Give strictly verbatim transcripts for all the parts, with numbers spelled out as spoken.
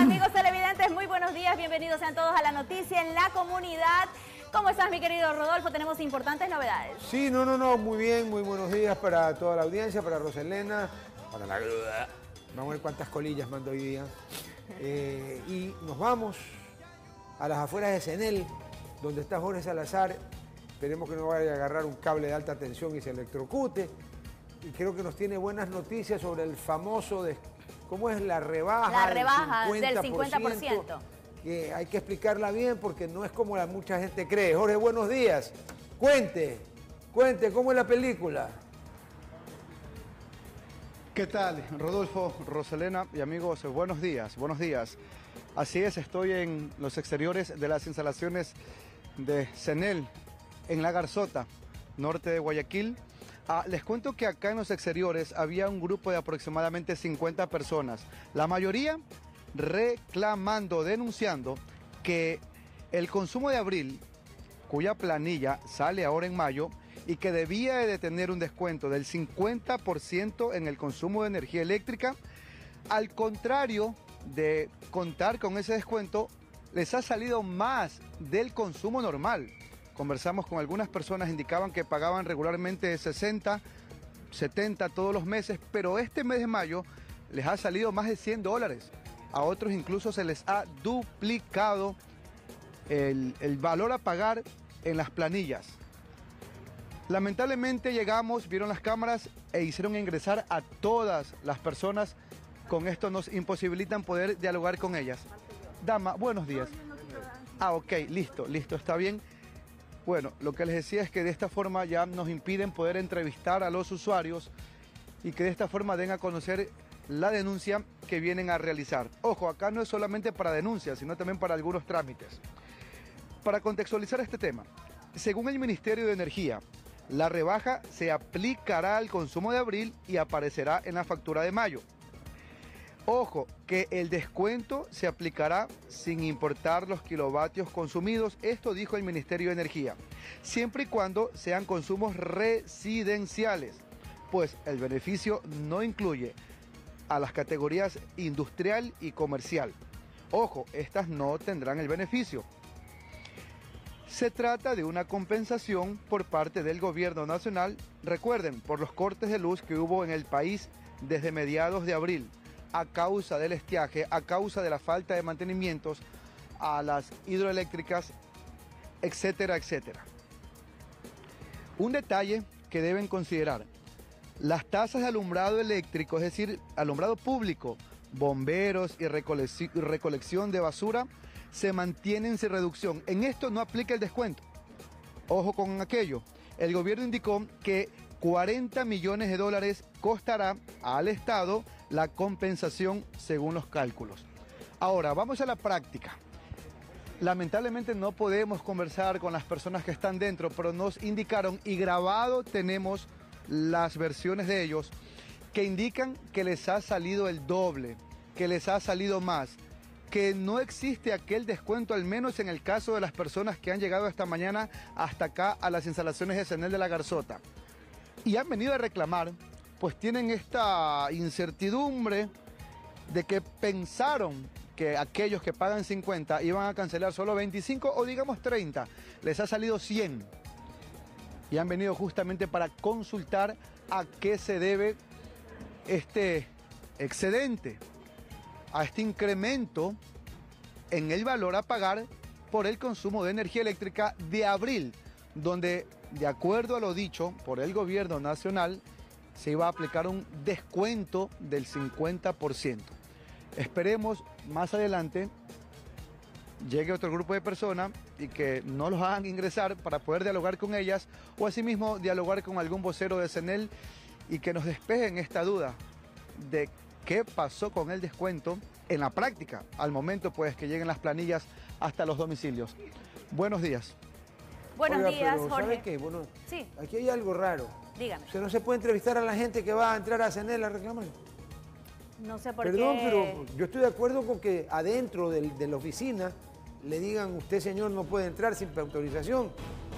Amigos televidentes, muy buenos días, bienvenidos sean todos a la noticia en la comunidad. ¿Cómo estás, mi querido Rodolfo? Tenemos importantes novedades. Sí, no, no, no, muy bien, muy buenos días para toda la audiencia, para Roselena, para la gruda. Vamos a ver cuántas colillas mando hoy día. Eh, y nos vamos a las afueras de Cenel, donde está Jorge Salazar. Esperemos que no vaya a agarrar un cable de alta tensión y se electrocute. Y creo que nos tiene buenas noticias sobre el famoso, de, ¿cómo es la rebaja? La rebaja del cincuenta por ciento. Que hay que explicarla bien porque no es como la mucha gente cree. Jorge, buenos días. Cuente, cuente, ¿cómo es la película? ¿Qué tal, Rodolfo, Roselena y amigos? Buenos días, buenos días. Así es, estoy en los exteriores de las instalaciones de Cenel, en La Garzota, norte de Guayaquil. Ah, les cuento que acá en los exteriores había un grupo de aproximadamente cincuenta personas. La mayoría reclamando, denunciando que el consumo de abril, cuya planilla sale ahora en mayo, y que debía de tener un descuento del cincuenta por ciento en el consumo de energía eléctrica, al contrario de contar con ese descuento, les ha salido más del consumo normal. Conversamos con algunas personas, indicaban que pagaban regularmente sesenta, setenta todos los meses, pero este mes de mayo les ha salido más de cien dólares. A otros incluso se les ha duplicado el, el valor a pagar en las planillas. Lamentablemente llegamos, vieron las cámaras e hicieron ingresar a todas las personas. Con esto nos imposibilitan poder dialogar con ellas. Dama, buenos días. Ah, ok, listo, listo, está bien. Bueno, lo que les decía es que de esta forma ya nos impiden poder entrevistar a los usuarios y que de esta forma den a conocer la denuncia que vienen a realizar. Ojo, acá no es solamente para denuncias, sino también para algunos trámites. Para contextualizar este tema, según el Ministerio de Energía, la rebaja se aplicará al consumo de abril y aparecerá en la factura de mayo. Ojo, que el descuento se aplicará sin importar los kilovatios consumidos, esto dijo el Ministerio de Energía, siempre y cuando sean consumos residenciales, pues el beneficio no incluye a las categorías industrial y comercial. Ojo, estas no tendrán el beneficio. Se trata de una compensación por parte del gobierno nacional, recuerden, por los cortes de luz que hubo en el país desde mediados de abril, a causa del estiaje, a causa de la falta de mantenimientos a las hidroeléctricas, etcétera, etcétera. Un detalle que deben considerar: las tasas de alumbrado eléctrico, es decir, alumbrado público, bomberos y recolección de basura, se mantienen sin reducción. En esto no aplica el descuento. Ojo con aquello. El gobierno indicó que cuarenta millones de dólares costará al Estado la compensación según los cálculos. Ahora, vamos a la práctica. Lamentablemente no podemos conversar con las personas que están dentro, pero nos indicaron, y grabado tenemos las versiones de ellos, que indican que les ha salido el doble, que les ha salido más, que no existe aquel descuento, al menos en el caso de las personas que han llegado esta mañana hasta acá a las instalaciones de Cenel de La Garzota. Y han venido a reclamar, pues tienen esta incertidumbre de que pensaron que aquellos que pagan cincuenta iban a cancelar solo veinticinco o digamos treinta, les ha salido cien. Y han venido justamente para consultar a qué se debe este excedente, a este incremento en el valor a pagar por el consumo de energía eléctrica de abril, donde, de acuerdo a lo dicho por el gobierno nacional, se iba a aplicar un descuento del cincuenta por ciento. Esperemos más adelante llegue otro grupo de personas y que no los hagan ingresar para poder dialogar con ellas, o asimismo dialogar con algún vocero de Cenel y que nos despejen esta duda de qué pasó con el descuento en la práctica, al momento pues que lleguen las planillas hasta los domicilios. Buenos días. Buenos Oiga, días, pero, Jorge. ¿sabe qué? Bueno, sí. Aquí hay algo raro. Dígame. O sea, no se puede entrevistar a la gente que va a entrar a Cenel a reclamar. No sé por Perdón, qué. pero yo estoy de acuerdo con que adentro del, de la oficina le digan, usted señor no puede entrar sin autorización,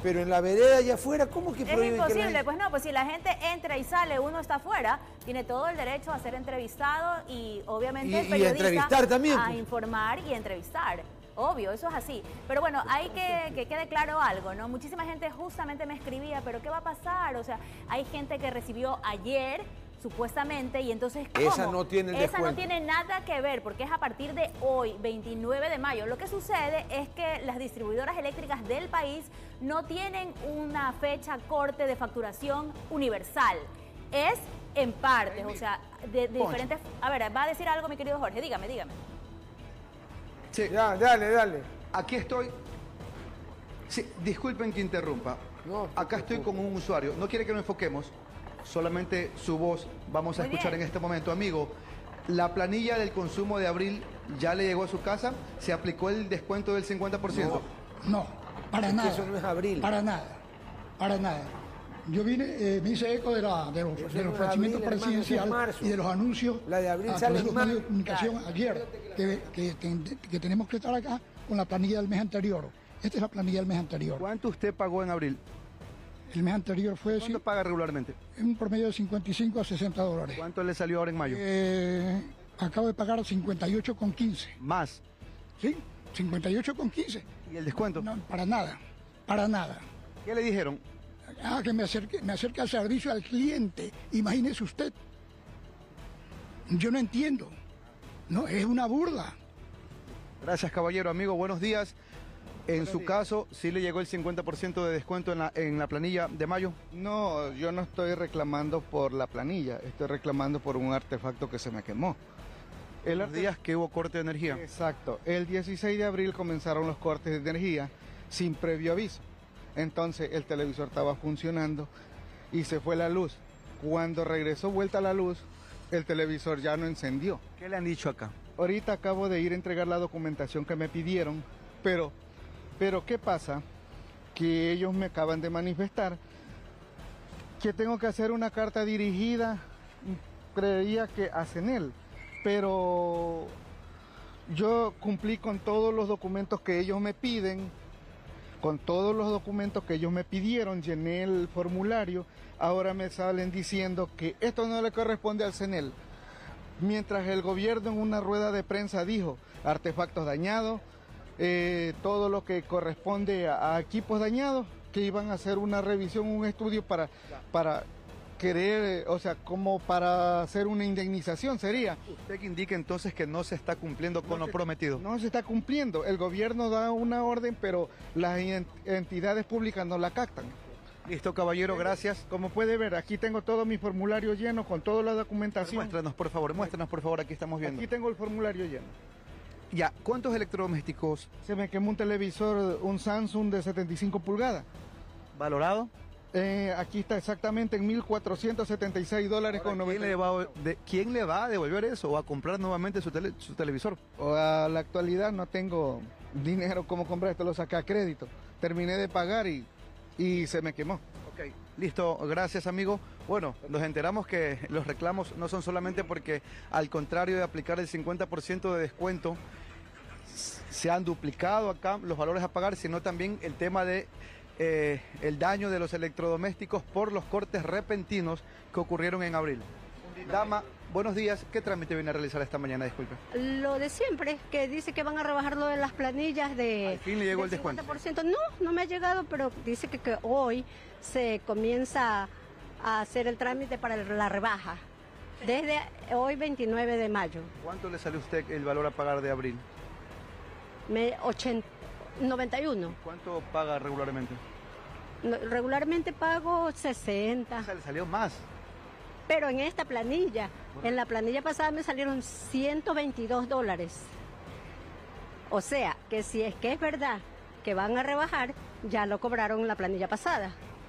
Pero en la vereda allá afuera, ¿cómo que Es prohíben que la imposible, gente- pues no, pues si la gente entra y sale, uno está afuera, tiene todo el derecho a ser entrevistado y obviamente Y- el y periodista entrevistar también, a pues. informar y entrevistar. Obvio, eso es así. Pero bueno, hay que que quede claro algo, ¿no? Muchísima gente justamente me escribía, pero ¿qué va a pasar? O sea, hay gente que recibió ayer supuestamente, y entonces ¿cómo? Esa no tiene el Esa no descuento. tiene nada que ver, porque es a partir de hoy, veintinueve de mayo. Lo que sucede es que las distribuidoras eléctricas del país no tienen una fecha corte de facturación universal. Es en partes, o sea, de, de Poncho. diferentes... A ver, va a decir algo mi querido Jorge, dígame, dígame. Sí, Ya, dale, dale. aquí estoy. Sí, disculpen que interrumpa. No, Acá estoy con un usuario. No quiere que nos enfoquemos. Solamente su voz vamos a Muy escuchar bien. en este momento. Amigo, la planilla del consumo de abril ya le llegó a su casa. ¿Se aplicó el descuento del cincuenta por ciento? No, para Es que nada. eso no es abril. Para nada, para nada. Yo vine, eh, me hice eco de, la, de los, Eso del no es ofrecimiento abril, hermano, eso es presidencial marzo. y de los anuncios La de abril a sale través en de los medios de marzo. comunicación ayer, que, que, que- que tenemos que estar acá con la planilla del mes anterior. Esta es la planilla del mes anterior. ¿Cuánto usted pagó en abril? El mes anterior fue ¿Cuánto sí, paga regularmente? en un promedio de cincuenta y cinco a sesenta dólares. ¿Cuánto le salió ahora en mayo? Eh, acabo de pagar cincuenta y ocho con quince. Más. ¿Sí? cincuenta y ocho con quince. ¿Y el descuento? No, para nada, para nada. ¿Qué le dijeron? Ah, que me acerque, me acerque al servicio al cliente. Imagínese usted. Yo no entiendo. No, es una burla. Gracias, caballero. Amigo, buenos días. En su caso, ¿sí le llegó el cincuenta por ciento de descuento en la, en la planilla de mayo? No, yo no estoy reclamando por la planilla, estoy reclamando por un artefacto que se me quemó. El Los arte- días que hubo corte de energía. Exacto, el dieciséis de abril comenzaron los cortes de energía sin previo aviso. Entonces el televisor estaba funcionando y se fue la luz. Cuando regresó vuelta la luz, el televisor ya no encendió. ¿Qué le han dicho acá? Ahorita acabo de ir a entregar la documentación que me pidieron, pero, pero ¿qué pasa? Que ellos me acaban de manifestar que tengo que hacer una carta dirigida, creía que a CENEL, pero yo cumplí con todos los documentos que ellos me piden, con todos los documentos que ellos me pidieron, llené el formulario, ahora me salen diciendo que esto no le corresponde al CENEL. Mientras el gobierno en una rueda de prensa dijo artefactos dañados, eh, todo lo que corresponde a, a equipos dañados, que iban a hacer una revisión, un estudio para, para querer, eh, o sea, como para hacer una indemnización sería. Usted que indica entonces que no se está cumpliendo con lo se- prometido. No se está cumpliendo, el gobierno da una orden, pero las en- entidades públicas no la captan. Listo, caballero, gracias. Como puede ver, aquí tengo todo mi formulario lleno con toda la documentación. Muéstranos, por favor, muéstranos, por favor, aquí estamos viendo. Aquí tengo el formulario lleno. Ya, ¿cuántos electrodomésticos Se me quemó un televisor, un Samsung de setenta y cinco pulgadas. valorado? Eh, aquí está exactamente en mil cuatrocientos setenta y seis dólares con ¿Quién noventa. le, va a, de- ¿Quién le va a devolver eso o a comprar nuevamente su, tele- su televisor? O a la actualidad no tengo dinero como comprar esto, lo saqué a crédito. Terminé de pagar y, y se me quemó. Ok, listo, gracias amigo. Bueno, nos enteramos que los reclamos no son solamente porque al contrario de aplicar el cincuenta por ciento de descuento, s- se han duplicado acá los valores a pagar, sino también el tema de eh, el daño de los electrodomésticos por los cortes repentinos que ocurrieron en abril. Dama, buenos días. ¿Qué trámite viene a realizar esta mañana? Disculpe. Lo de siempre, que dice que van a rebajar lo de las planillas de... Al fin le llegó del el descuento. cincuenta por ciento. No, no me ha llegado, pero dice que, que hoy se comienza a hacer el trámite para el- la rebaja. Desde hoy veintinueve de mayo. ¿Cuánto le sale a usted el valor a pagar de abril? Me, ochenta, noventa y uno. ¿Cuánto paga regularmente? No, regularmente pago O sesenta, sea, le salió más. pero en esta planilla, en la planilla pasada me salieron ciento veintidós dólares. O sea, que si es que es verdad que van a rebajar, ya lo cobraron en la planilla pasada.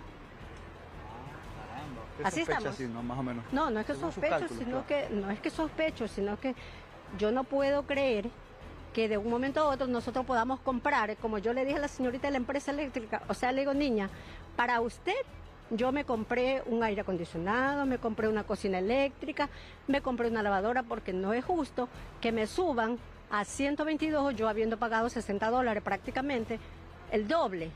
¿Qué Así sospecha estamos. así, no? Más o menos. No, no es que Según sus sospecho, cálculos, sino claro. que no es que sospecho, sino que yo no puedo creer que de un momento a otro nosotros podamos comprar, como yo le dije a la señorita de la empresa eléctrica, o sea, le digo, niña, para usted yo me compré un aire acondicionado, me compré una cocina eléctrica, me compré una lavadora, porque no es justo que me suban a ciento veintidós, yo habiendo pagado sesenta dólares prácticamente, el doble.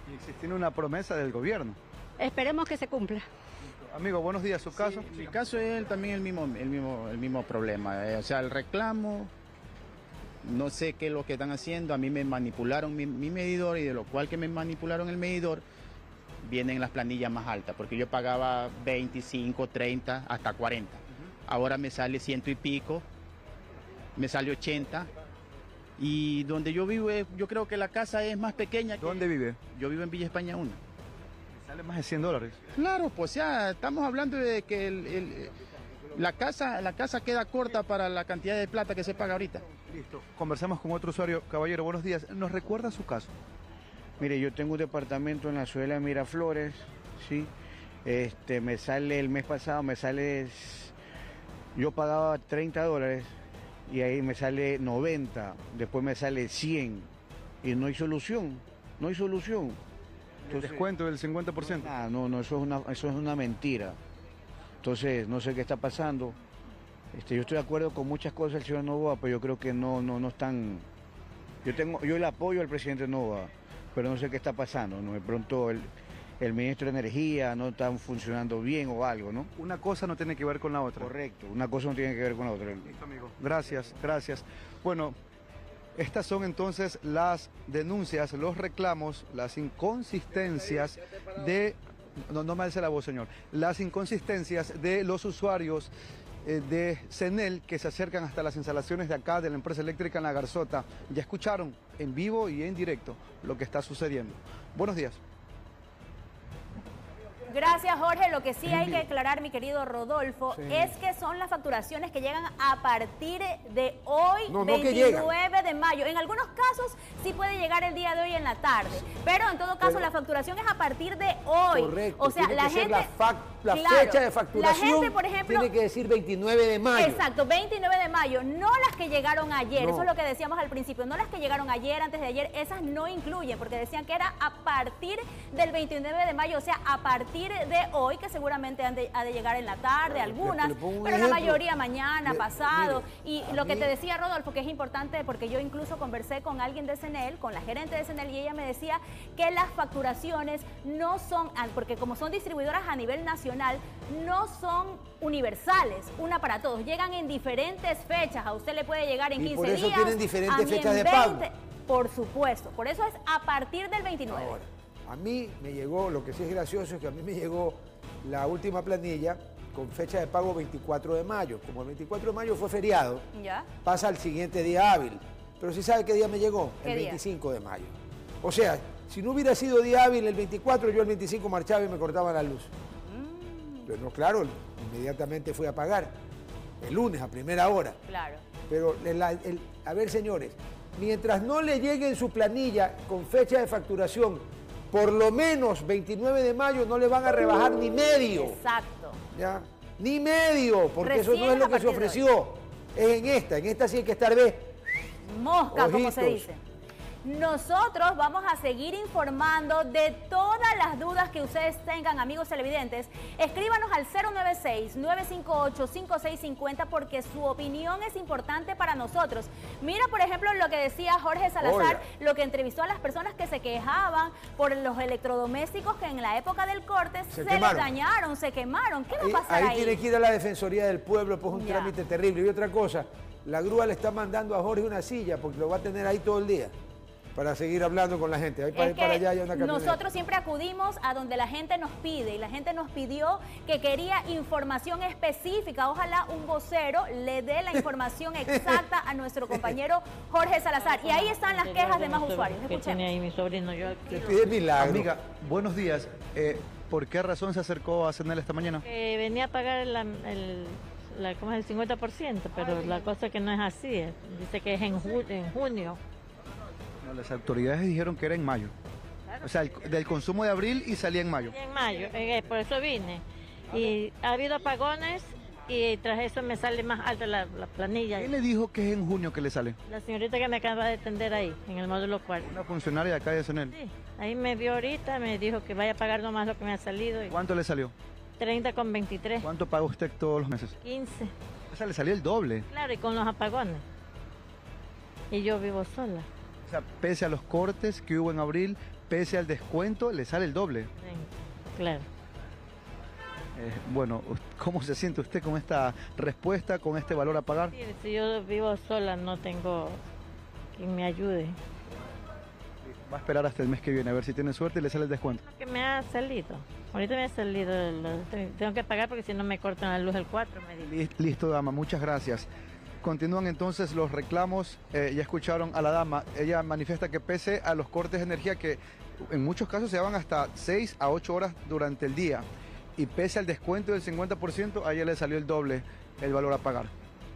Y existiendo una promesa del gobierno. Esperemos que se cumpla. Amigo, buenos días, ¿su caso? Sí, mi caso es el- también el mismo, el mismo, el mismo problema. eh, o sea, el reclamo, no sé qué es lo que están haciendo. A mí me manipularon mi, mi medidor y de lo cual que me manipularon el medidor, vienen las planillas más altas, porque yo pagaba veinticinco, treinta, hasta cuarenta. Ahora me sale ciento y pico, me sale ochenta. Y donde yo vivo, eh, yo creo que la casa es más pequeña. que- ¿Dónde vive? Yo vivo en Villa España uno. Sale más de cien dólares. Claro, pues ya estamos hablando de que el- el- la, casa, la casa queda corta para la cantidad de plata que se paga ahorita. Listo. Conversamos con otro usuario. Caballero, buenos días. ¿Nos recuerda su caso? Mire, yo tengo un departamento en la ciudad de Miraflores, ¿sí? Este, me sale, el mes pasado me sale, yo pagaba treinta dólares y ahí me sale noventa, después me sale cien y no hay solución, no hay solución. El descuento del cincuenta por ciento. Ah, no, no, eso es una, eso es una mentira. Entonces, no sé qué está pasando. Este, yo estoy de acuerdo con muchas cosas del señor Novoa, pero yo creo que no, no, no están. Yo tengo, yo le apoyo al presidente Novoa, pero no sé qué está pasando, ¿no? De pronto el, el ministro de Energía no está funcionando bien o algo, ¿no? Una cosa no tiene que ver con la otra. Correcto, una cosa no tiene que ver con la otra. Listo, amigo. Gracias, gracias. Bueno, estas son entonces las denuncias, los reclamos, las inconsistencias de... No, no me alce la voz, señor. Las inconsistencias de los usuarios eh, de CENEL que se acercan hasta las instalaciones de acá de la empresa eléctrica en La Garzota. Ya escucharon en vivo y en directo lo que está sucediendo. Buenos días. Gracias, Jorge. Lo que sí hay que aclarar, mi querido Rodolfo, Sí. es que son las facturaciones que llegan a partir de hoy, No, no que veintinueve de mayo. En algunos casos sí puede llegar el día de hoy en la tarde, pero en todo caso Pero- la facturación es a partir de hoy. Correcto. O sea, tiene la que ser gente... la, fac- la Claro, fecha de facturación La gente, por ejemplo... tiene que decir veintinueve de mayo. Exacto, veintinueve de mayo, no las que llegaron ayer, No. eso es lo que decíamos al principio, no las que llegaron ayer, antes de ayer, esas no incluyen, porque decían que era a partir del veintinueve de mayo, o sea, a partir de hoy, que seguramente han de- ha de llegar en la tarde, algunas, le pongo un pero la ejemplo. mayoría mañana, Le- pasado. mire, Y a lo que mí- te decía, Rodolfo, que es importante, porque yo incluso conversé con alguien de CENEL, con la gerente de CENEL, y ella me decía que las facturaciones no son, porque como son distribuidoras a nivel nacional, no son universales, una para todos, llegan en diferentes fechas, a usted le puede llegar en Y quince por eso días, tienen diferentes a mí fechas en de pago. veinte, por supuesto, por eso es a partir del veintinueve. Ahora, a mí me llegó, lo que sí es gracioso es que a mí me llegó la última planilla con fecha de pago veinticuatro de mayo. Como el veinticuatro de mayo fue feriado, ¿Ya? pasa al siguiente día hábil. Pero ¿sí sabe qué día me llegó? ¿Qué El día? veinticinco de mayo. O sea, si no hubiera sido día hábil el veinticuatro, yo el veinticinco marchaba y me cortaban la luz. Mm. Pero no, claro, inmediatamente fui a pagar. El lunes a primera hora. Claro. Pero, el- el- a ver, señores, mientras no le llegue en su planilla con fecha de facturación, por lo menos veintinueve de mayo no le van a rebajar ni medio. Exacto. ¿Ya? Ni medio, porque eso Recién no es lo a que se partir de ofreció. Es en esta, en esta sí hay que estar ve. Mosca, como se Ojitos. dice. Nosotros vamos a seguir informando de todas las dudas que ustedes tengan, amigos televidentes. Escríbanos al cero nueve seis, nueve cinco ocho, cinco seis cinco cero porque su opinión es importante para nosotros. Mira, por ejemplo, lo que decía Jorge Salazar, Oiga. lo que entrevistó a las personas que se quejaban por los electrodomésticos que en la época del corte Se se, les quemaron. dañaron, se quemaron. ¿Qué va a Ahí, pasar ahí ahí? tiene que ir a la Defensoría del Pueblo, pues un Ya. trámite terrible. Y otra cosa, la grúa le está mandando a Jorge una silla porque lo va a tener ahí todo el día para seguir hablando con la gente. Ahí para, Es ir para que allá hay una camioneta. nosotros siempre acudimos a donde la gente nos pide y la gente nos pidió que quería información específica. Ojalá un vocero le dé la información exacta a nuestro compañero Jorge Salazar. Y ahí están las quejas de más usuarios. Que tiene Escuchemos. ahí mi sobrino. Yo Te quiero- pide milagro. Amiga, buenos días. Eh, ¿Por qué razón se acercó a CENEL esta mañana? que venía a pagar la- el, la, ¿cómo es? el cincuenta por ciento, pero la cosa que no es así. eh. Dice que es en, ju- en junio. No, las autoridades dijeron que era en mayo. O sea, el- del consumo de abril y salía en mayo. Y en mayo, eh, por eso vine. Y ha habido apagones y tras eso me sale más alta la, la planilla. ¿Quién le dijo que es en junio que le sale? La señorita que me acaba de atender ahí, en el módulo cuarto. Una funcionaria de acá de CENEL. Sí, ahí me vio ahorita, me dijo que vaya a pagar nomás lo que me ha salido. Y ¿Cuánto le salió? treinta con veintitrés, ¿Cuánto paga usted todos los meses? quince. O sea, le salió el doble. Claro, y con los apagones. Y yo vivo sola. O sea, pese a los cortes que hubo en abril, pese al descuento le sale el doble. Sí, claro. Eh, bueno, ¿cómo se siente usted con esta respuesta, con este valor a pagar? Sí, si yo vivo sola, no tengo quien me ayude. Va a esperar hasta el mes que viene, a ver si tiene suerte y le sale el descuento. Que me ha salido. Ahorita me ha salido, lo- tengo que pagar porque si no me cortan la luz el cuatro, me dijo. Listo, dama, muchas gracias. Continúan entonces los reclamos, eh, ya escucharon a la dama, ella manifiesta que pese a los cortes de energía que en muchos casos se van hasta seis a ocho horas durante el día, y pese al descuento del cincuenta por ciento, a ella le salió el doble el valor a pagar.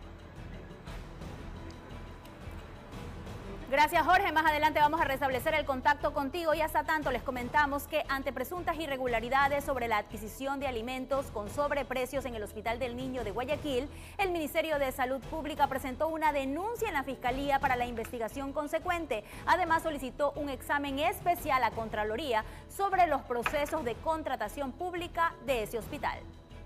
Gracias, Jorge. Más adelante vamos a restablecer el contacto contigo y hasta tanto les comentamos que ante presuntas irregularidades sobre la adquisición de alimentos con sobreprecios en el Hospital del Niño de Guayaquil, el Ministerio de Salud Pública presentó una denuncia en la Fiscalía para la investigación consecuente. Además, solicitó un examen especial a Contraloría sobre los procesos de contratación pública de ese hospital.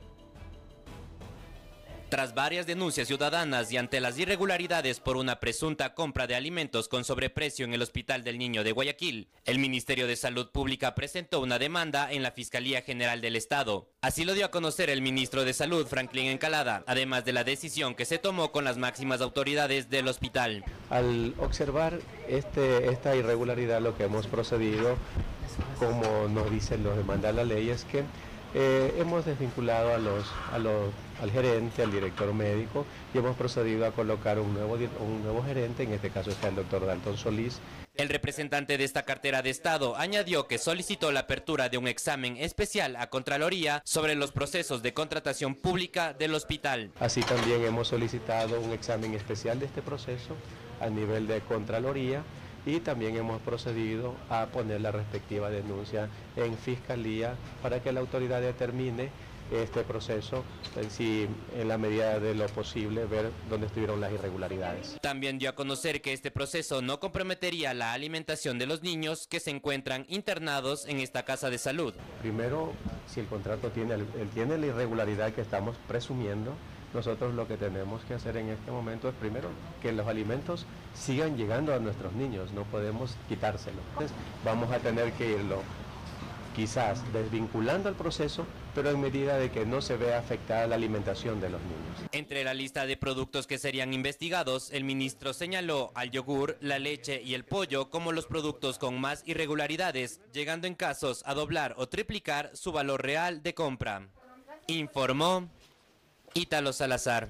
Tras varias denuncias ciudadanas y ante las irregularidades por una presunta compra de alimentos con sobreprecio en el Hospital del Niño de Guayaquil, el Ministerio de Salud Pública presentó una demanda en la Fiscalía General del Estado. Así lo dio a conocer el ministro de Salud, Franklin Encalada, además de la decisión que se tomó con las máximas autoridades del hospital. Al observar este, esta irregularidad, lo que hemos procedido, como nos dice lo demanda la ley, es que Eh, hemos desvinculado a los, a los, al gerente, al director médico, y hemos procedido a colocar un nuevo, un nuevo gerente, en este caso está el doctor Dalton Solís. El representante de esta cartera de Estado añadió que solicitó la apertura de un examen especial a Contraloría sobre los procesos de contratación pública del hospital. Así también hemos solicitado un examen especial de este proceso a nivel de Contraloría, y también hemos procedido a poner la respectiva denuncia en Fiscalía para que la autoridad determine este proceso, si en la medida de lo posible ver dónde estuvieron las irregularidades. También dio a conocer que este proceso no comprometería la alimentación de los niños que se encuentran internados en esta casa de salud. Primero, si el contrato tiene, tiene la irregularidad que estamos presumiendo, nosotros lo que tenemos que hacer en este momento es primero que los alimentos sigan llegando a nuestros niños, no podemos quitárselos. Entonces, vamos a tener que irlo quizás desvinculando el proceso, pero en medida de que no se vea afectada la alimentación de los niños. Entre la lista de productos que serían investigados, el ministro señaló al yogur, la leche y el pollo como los productos con más irregularidades, llegando en casos a doblar o triplicar su valor real de compra. Informó Ítalo Salazar.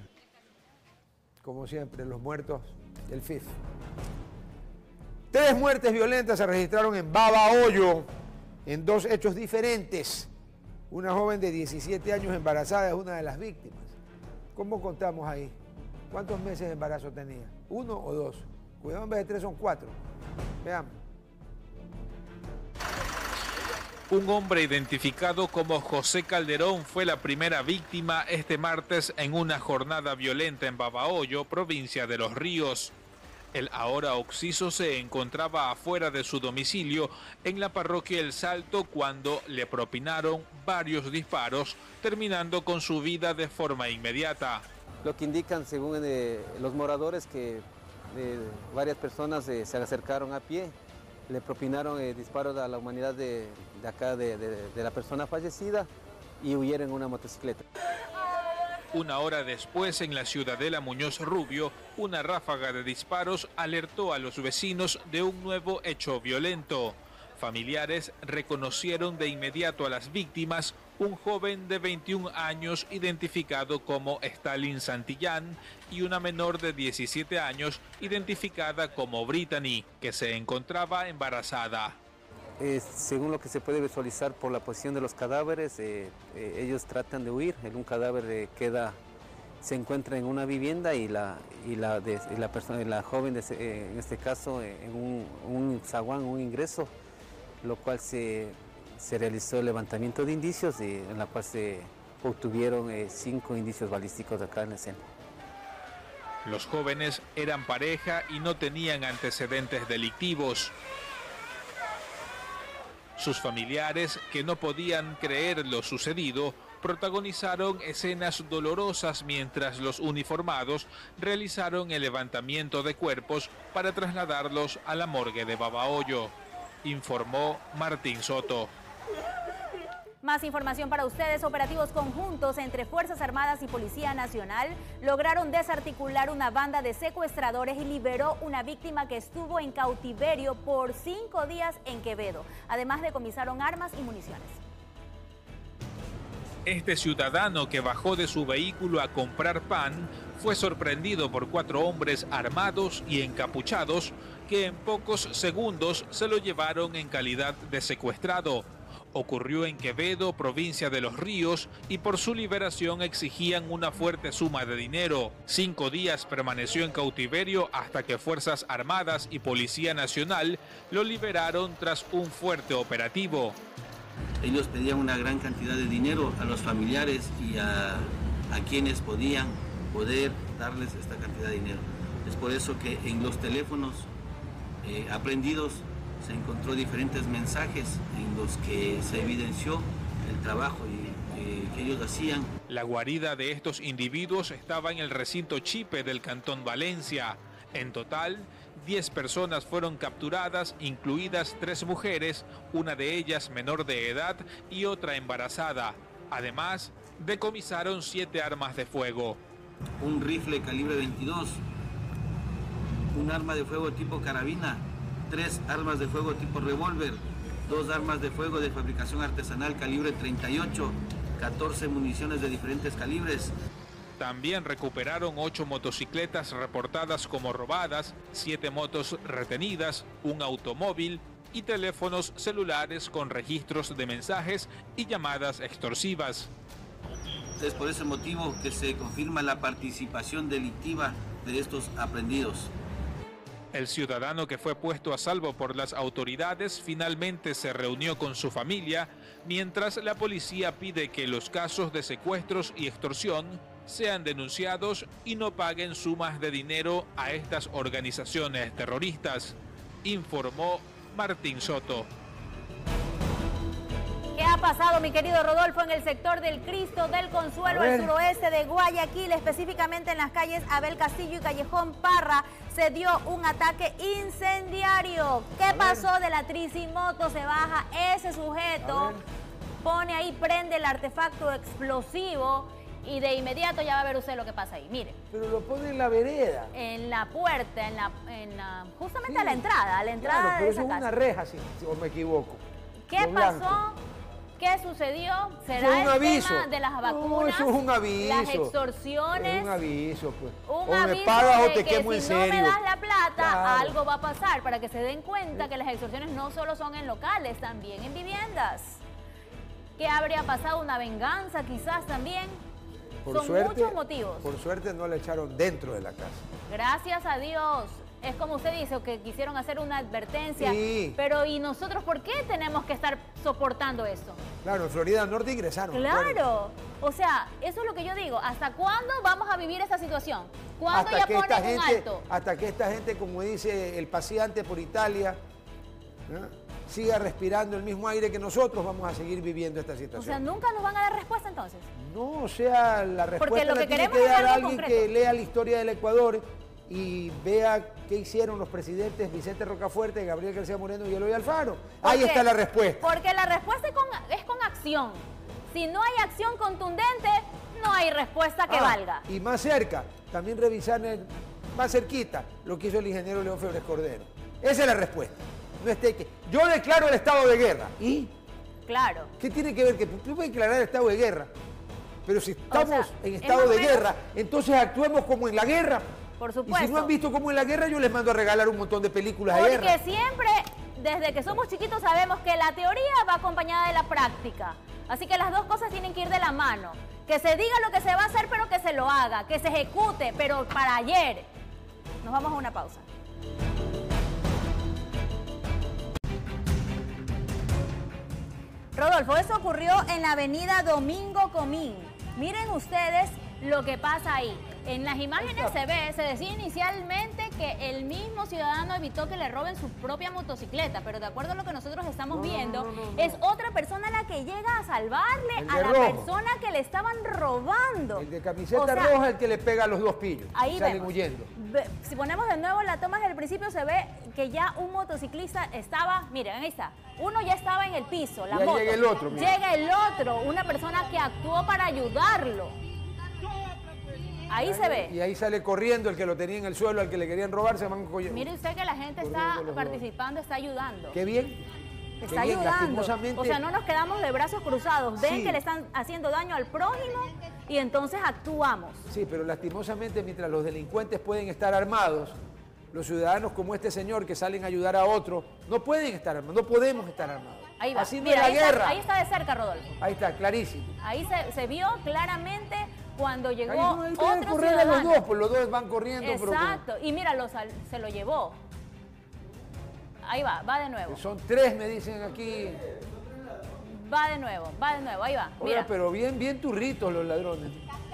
Como siempre, los muertos del F I F. Tres muertes violentas se registraron en Babahoyo en dos hechos diferentes. Una joven de diecisiete años embarazada es una de las víctimas. ¿Cómo contamos ahí? ¿Cuántos meses de embarazo tenía? ¿Uno o dos? Cuidado, en vez de tres son cuatro. Veamos. Un hombre identificado como José Calderón fue la primera víctima este martes en una jornada violenta en Babahoyo, provincia de Los Ríos. El ahora occiso se encontraba afuera de su domicilio en la parroquia El Salto cuando le propinaron varios disparos, terminando con su vida de forma inmediata. Lo que indican, según eh, los moradores, que eh, varias personas eh, se acercaron a pie, le propinaron eh, disparos a la humanidad de, de acá, de, de, de la persona fallecida, y huyeron en una motocicleta. Una hora después, en la Ciudadela Muñoz Rubio, una ráfaga de disparos alertó a los vecinos de un nuevo hecho violento. Familiares reconocieron de inmediato a las víctimas, un joven de veintiún años identificado como Stalin Santillán y una menor de diecisiete años identificada como Brittany, que se encontraba embarazada. Eh, según lo que se puede visualizar por la posición de los cadáveres, eh, eh, ellos tratan de huir. Un cadáver eh, queda, se encuentra en una vivienda y la, y la, de, y la, persona, la joven, de, eh, en este caso, eh, en un, un zaguán, un ingreso, lo cual se, se realizó el levantamiento de indicios, y en la cual se obtuvieron eh, cinco indicios balísticos acá en la escena. Los jóvenes eran pareja y no tenían antecedentes delictivos. Sus familiares, que no podían creer lo sucedido, protagonizaron escenas dolorosas mientras los uniformados realizaron el levantamiento de cuerpos para trasladarlos a la morgue de Babahoyo. informó Martín Soto. Más información para ustedes. Operativos conjuntos entre Fuerzas Armadas y Policía Nacional lograron desarticular una banda de secuestradores y liberó una víctima que estuvo en cautiverio por cinco días en Quevedo. Además, decomisaron armas y municiones. Este ciudadano que bajó de su vehículo a comprar pan fue sorprendido por cuatro hombres armados y encapuchados que en pocos segundos se lo llevaron en calidad de secuestrado. Ocurrió en Quevedo, provincia de Los Ríos, y por su liberación exigían una fuerte suma de dinero. Cinco días permaneció en cautiverio hasta que Fuerzas Armadas y Policía Nacional lo liberaron tras un fuerte operativo. Ellos pedían una gran cantidad de dinero a los familiares y a, a quienes podían poder darles esta cantidad de dinero. Es por eso que en los teléfonos eh, aprendidos se encontró diferentes mensajes en los que se evidenció el trabajo y, eh, que ellos hacían. La guarida de estos individuos estaba en el recinto Chipe del Cantón Valencia. En total, diez personas fueron capturadas, incluidas tres mujeres, una de ellas menor de edad y otra embarazada. Además, decomisaron siete armas de fuego. Un rifle calibre veintidós, un arma de fuego tipo carabina, tres armas de fuego tipo revólver, dos armas de fuego de fabricación artesanal calibre treinta y ocho, catorce municiones de diferentes calibres. También recuperaron ocho motocicletas reportadas como robadas, siete motos retenidas, un automóvil y teléfonos celulares con registros de mensajes y llamadas extorsivas. Es por ese motivo que se confirma la participación delictiva de estos aprehendidos. El ciudadano que fue puesto a salvo por las autoridades finalmente se reunió con su familia, mientras la policía pide que los casos de secuestros y extorsión sean denunciados y no paguen sumas de dinero a estas organizaciones terroristas, informó Martín Soto. ¿Qué ha pasado, mi querido Rodolfo, en el sector del Cristo del Consuelo, al suroeste de Guayaquil, específicamente en las calles Abel Castillo y Callejón Parra? Se dio un ataque incendiario. ¿Qué pasó? De la tricimoto se baja ese sujeto, pone ahí, prende el artefacto explosivo y de inmediato ya va a ver usted lo que pasa ahí. Mire. Pero lo pone en la vereda. En la puerta, en la, en la justamente sí, a la entrada, a la entrada claro, pero de esa esa casa. Es una reja, si, si no me equivoco. ¿Qué pasó? ¿Qué sucedió? ¿Será un el aviso. tema de las vacunas? No, eso es un aviso. Las extorsiones. Es un aviso, pues. Un o aviso me pagas de o te que quemo si en serio. no me das la plata, claro. algo va a pasar, para que se den cuenta que las extorsiones no solo son en locales, también en viviendas. ¿Qué habría pasado? ¿Una venganza quizás también? Por son suerte, muchos motivos. Por suerte no le echaron dentro de la casa. Gracias a Dios. Es como usted dice, que quisieron hacer una advertencia. Sí. Pero ¿y nosotros por qué tenemos que estar soportando esto? Claro, en Florida Norte ingresaron. Claro. O sea, eso es lo que yo digo. ¿Hasta cuándo vamos a vivir esa situación? ¿Cuándo hasta ya que ponen esta un gente, alto? Hasta que esta gente, como dice el paseante por Italia, ¿no?, siga respirando el mismo aire que nosotros, vamos a seguir viviendo esta situación. O sea, ¿nunca nos van a dar respuesta entonces? No, o sea, la respuesta lo la que tiene queremos que es dar algo alguien concreto. que lea la historia del Ecuador y vea qué hicieron los presidentes Vicente Rocafuerte, Gabriel García Moreno y Eloy Alfaro. Ahí qué? está la respuesta. Porque la respuesta es con, es con acción. Si no hay acción contundente, no hay respuesta que Ah, valga. Y más cerca, también revisar el, más cerquita lo que hizo el ingeniero León Febres Cordero. Esa es la respuesta. No esté que yo declaro el estado de guerra. ¿Y? Claro. ¿Qué tiene que ver? Que tú puedes declarar el estado de guerra. Pero si estamos sea, en es estado más o de menos- guerra, entonces actuemos como en la guerra. Por Y supuesto. si no han visto como en la guerra, yo les mando a regalar un montón de películas de Porque guerra. siempre, desde que somos chiquitos, sabemos que la teoría va acompañada de la práctica. Así que las dos cosas tienen que ir de la mano. Que se diga lo que se va a hacer, pero que se lo haga. Que se ejecute, pero para ayer. Nos vamos a una pausa. Rodolfo, eso ocurrió en la avenida Domingo Comín. Miren ustedes lo que pasa ahí. En las imágenes se ve, se decía inicialmente que el mismo ciudadano evitó que le roben su propia motocicleta, pero de acuerdo a lo que nosotros estamos No, no, viendo, no, no, no. es otra persona la que llega a salvarle El a de la rojo. persona que le estaban robando. El de camiseta O sea, roja es el que le pega a los dos pillos. Ahí y salen vemos. huyendo. Ve- Si ponemos de nuevo la toma desde el principio, se ve que ya un motociclista estaba, miren, ahí está. Uno ya estaba en el piso, la Ya moto. llega el otro, mira. Llega el otro, una persona que actuó para ayudarlo. Ahí se ve. Y ahí sale corriendo el que lo tenía en el suelo, al que le querían robar, se van cogiendo. Mire usted que la gente está Corriendo los dos. participando, está ayudando. Qué bien. Está Qué bien, ayudando. lastimosamente- O sea, no nos quedamos de brazos cruzados. Ven Sí. que le están haciendo daño al prójimo y entonces actuamos. Sí, pero lastimosamente mientras los delincuentes pueden estar armados, los ciudadanos como este señor que salen a ayudar a otro, no pueden estar armados, no podemos estar armados. Ahí va. Así no Mira, es la ahí está- guerra. ahí está de cerca, Rodolfo. Ahí está, clarísimo. Ahí se, se vio claramente cuando llegó Ahí no, ahí pueden otro correr a los ciudadano. dos, pues los dos van corriendo. pero como- Exacto. Y mira, lo sal- se lo llevó. Ahí va, va de nuevo. Son tres, me dicen aquí. Va de nuevo, va de nuevo. Ahí va. Oiga, Mira. pero bien, bien turritos los ladrones.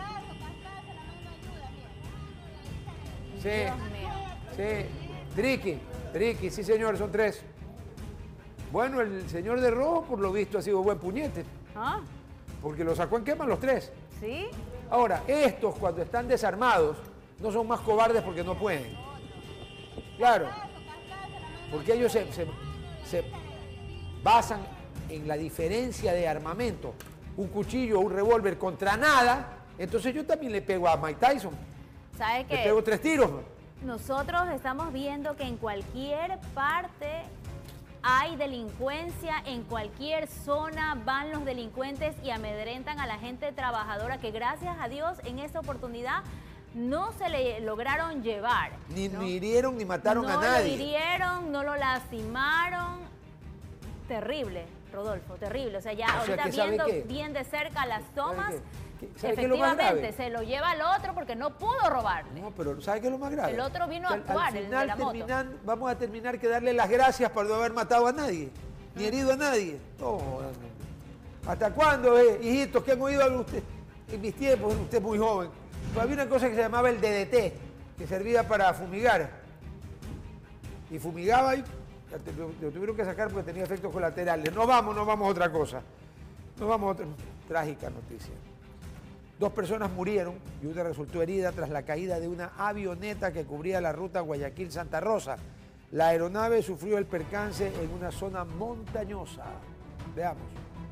Sí, Dios mío. sí. Triqui, Triqui, sí señor, son tres. Bueno, el señor de rojo, por lo visto, ha sido buen puñete, ¿Ah? porque lo sacó en quema los tres. ¿Sí? Ahora, estos cuando están desarmados, no son más cobardes porque no pueden. Claro, porque ellos se, se- se basan en la diferencia de armamento. Un cuchillo o un revólver contra nada, entonces yo también le pego a Mike Tyson. ¿Sabe Le qué? pego tres tiros. Nosotros estamos viendo que en cualquier parte hay delincuencia, en cualquier zona van los delincuentes y amedrentan a la gente trabajadora que gracias a Dios en esta oportunidad no se le lograron llevar. Ni, ni hirieron ni mataron no a lo nadie. hirieron, no lo lastimaron. Terrible, Rodolfo, terrible. O sea, ya O sea, ahorita que ¿sabe viendo qué? bien de cerca las tomas, qué? ¿Sabe qué es lo más efectivamente grave? se lo lleva al otro porque no pudo robarle. No, pero ¿sabe qué es lo más grave? El otro vino a Que al- actuar, al el de final la moto. terminan- vamos a terminar que darle las gracias por no haber matado a nadie, ni herido a nadie. No, no, no. ¿Hasta cuándo, eh, hijitos, que han oído algo usted? En mis tiempos, usted es muy joven, pues había una cosa que se llamaba el D D T, que servía para fumigar. Y fumigaba y lo, lo tuvieron que sacar porque tenía efectos colaterales. No vamos, no vamos a otra cosa. No vamos a otra trágica noticia. Dos personas murieron y una resultó herida tras la caída de una avioneta que cubría la ruta Guayaquil-Santa Rosa. La aeronave sufrió el percance en una zona montañosa. Veamos.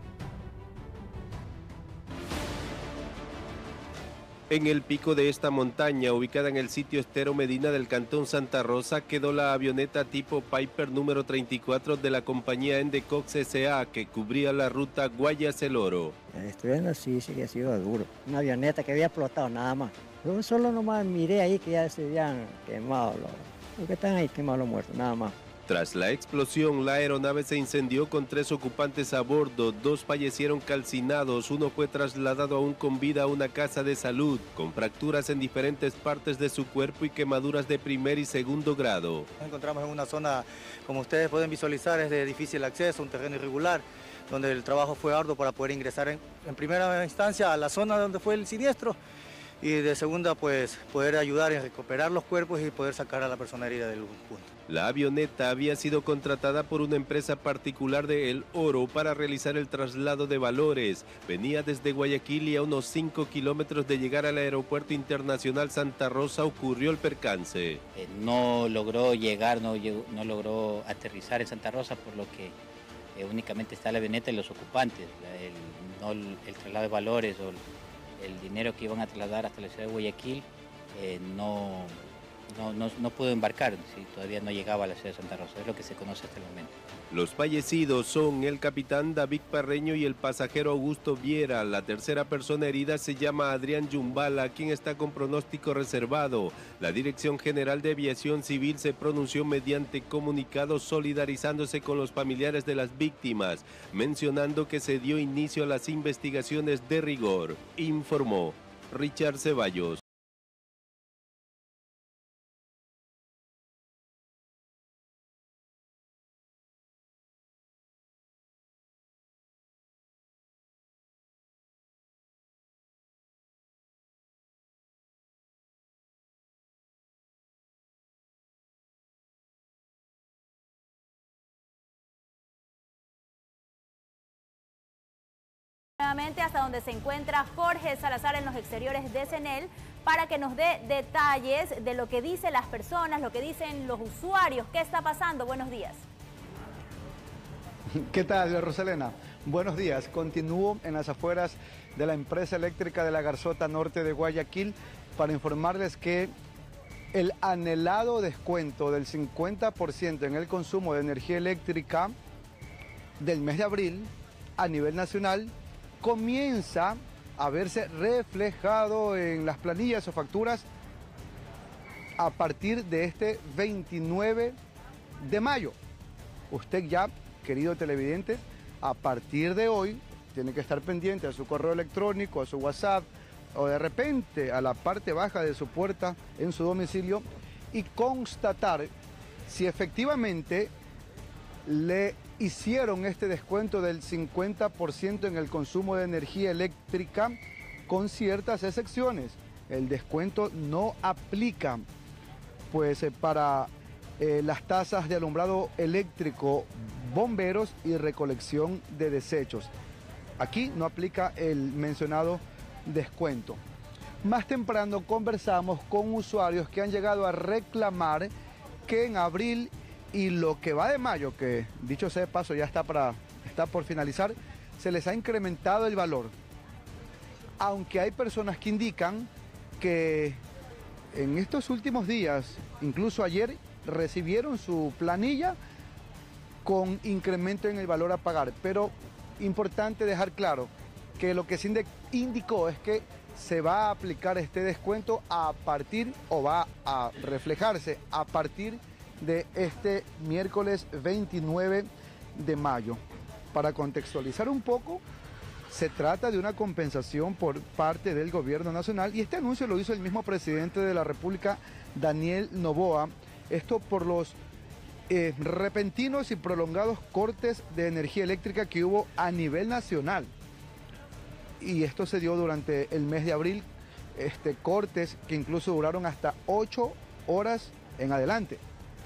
En el pico de esta montaña, ubicada en el sitio Estero Medina del Cantón Santa Rosa, quedó la avioneta tipo Piper número treinta y cuatro de la compañía Endecox S A que cubría la ruta Guayas-El Oro. Estoy viendo, sí, sí que ha sido duro. Una avioneta que había explotado nada más. Yo solo nomás miré ahí que ya se habían quemado los, los que están ahí quemados los muertos, nada más. Tras la explosión, la aeronave se incendió con tres ocupantes a bordo, dos fallecieron calcinados, uno fue trasladado aún con vida a una casa de salud, con fracturas en diferentes partes de su cuerpo y quemaduras de primer y segundo grado. Nos encontramos en una zona, como ustedes pueden visualizar, es de difícil acceso, un terreno irregular, donde el trabajo fue arduo para poder ingresar en, en primera instancia a la zona donde fue el siniestro y de segunda, pues, poder ayudar en recuperar los cuerpos y poder sacar a la persona herida del punto. La avioneta había sido contratada por una empresa particular de El Oro para realizar el traslado de valores. Venía desde Guayaquil y a unos cinco kilómetros de llegar al Aeropuerto Internacional Santa Rosa ocurrió el percance. Eh, no logró llegar, no, llegó- no logró aterrizar en Santa Rosa, por lo que eh, únicamente está la avioneta y los ocupantes. La- el, no el, el traslado de valores o el, el dinero que iban a trasladar hasta la ciudad de Guayaquil eh, no, no, no, no pudo embarcar, ¿sí? Todavía no llegaba a la ciudad de Santa Rosa, es lo que se conoce hasta el momento. Los fallecidos son el capitán David Parreño y el pasajero Augusto Viera. La tercera persona herida se llama Adrián Yumbala, quien está con pronóstico reservado. La Dirección General de Aviación Civil se pronunció mediante comunicado solidarizándose con los familiares de las víctimas, mencionando que se dio inicio a las investigaciones de rigor, informó Richard Ceballos. nuevamente hasta donde se encuentra Jorge Salazar en los exteriores de Cenel para que nos dé detalles de lo que dicen las personas, lo que dicen los usuarios. ¿Qué está pasando? Buenos días. ¿Qué tal, Roselena? Buenos días. Continúo en las afueras de la empresa eléctrica de la Garzota Norte de Guayaquil para informarles que el anhelado descuento del cincuenta por ciento en el consumo de energía eléctrica del mes de abril a nivel nacional comienza a verse reflejado en las planillas o facturas a partir de este veintinueve de mayo. Usted ya, querido televidente, a partir de hoy tiene que estar pendiente a su correo electrónico, a su WhatsApp o de repente a la parte baja de su puerta en su domicilio y constatar si efectivamente le hicieron este descuento del cincuenta por ciento en el consumo de energía eléctrica con ciertas excepciones. El descuento no aplica pues eh, para eh, las tasas de alumbrado eléctrico, bomberos y recolección de desechos. Aquí no aplica el mencionado descuento. Más temprano conversamos con usuarios que han llegado a reclamar que en abril y lo que va de mayo, que dicho sea de paso ya está, para, está por finalizar, se les ha incrementado el valor. Aunque hay personas que indican que en estos últimos días, incluso ayer, recibieron su planilla con incremento en el valor a pagar. Pero importante dejar claro que lo que se indicó es que se va a aplicar este descuento a partir, o va a reflejarse a partir de este miércoles veintinueve de mayo. Para contextualizar un poco, se trata de una compensación por parte del gobierno nacional y este anuncio lo hizo el mismo presidente de la República, Daniel Noboa, esto por los eh, repentinos y prolongados cortes de energía eléctrica que hubo a nivel nacional. Y esto se dio durante el mes de abril, este, cortes que incluso duraron hasta ocho horas en adelante.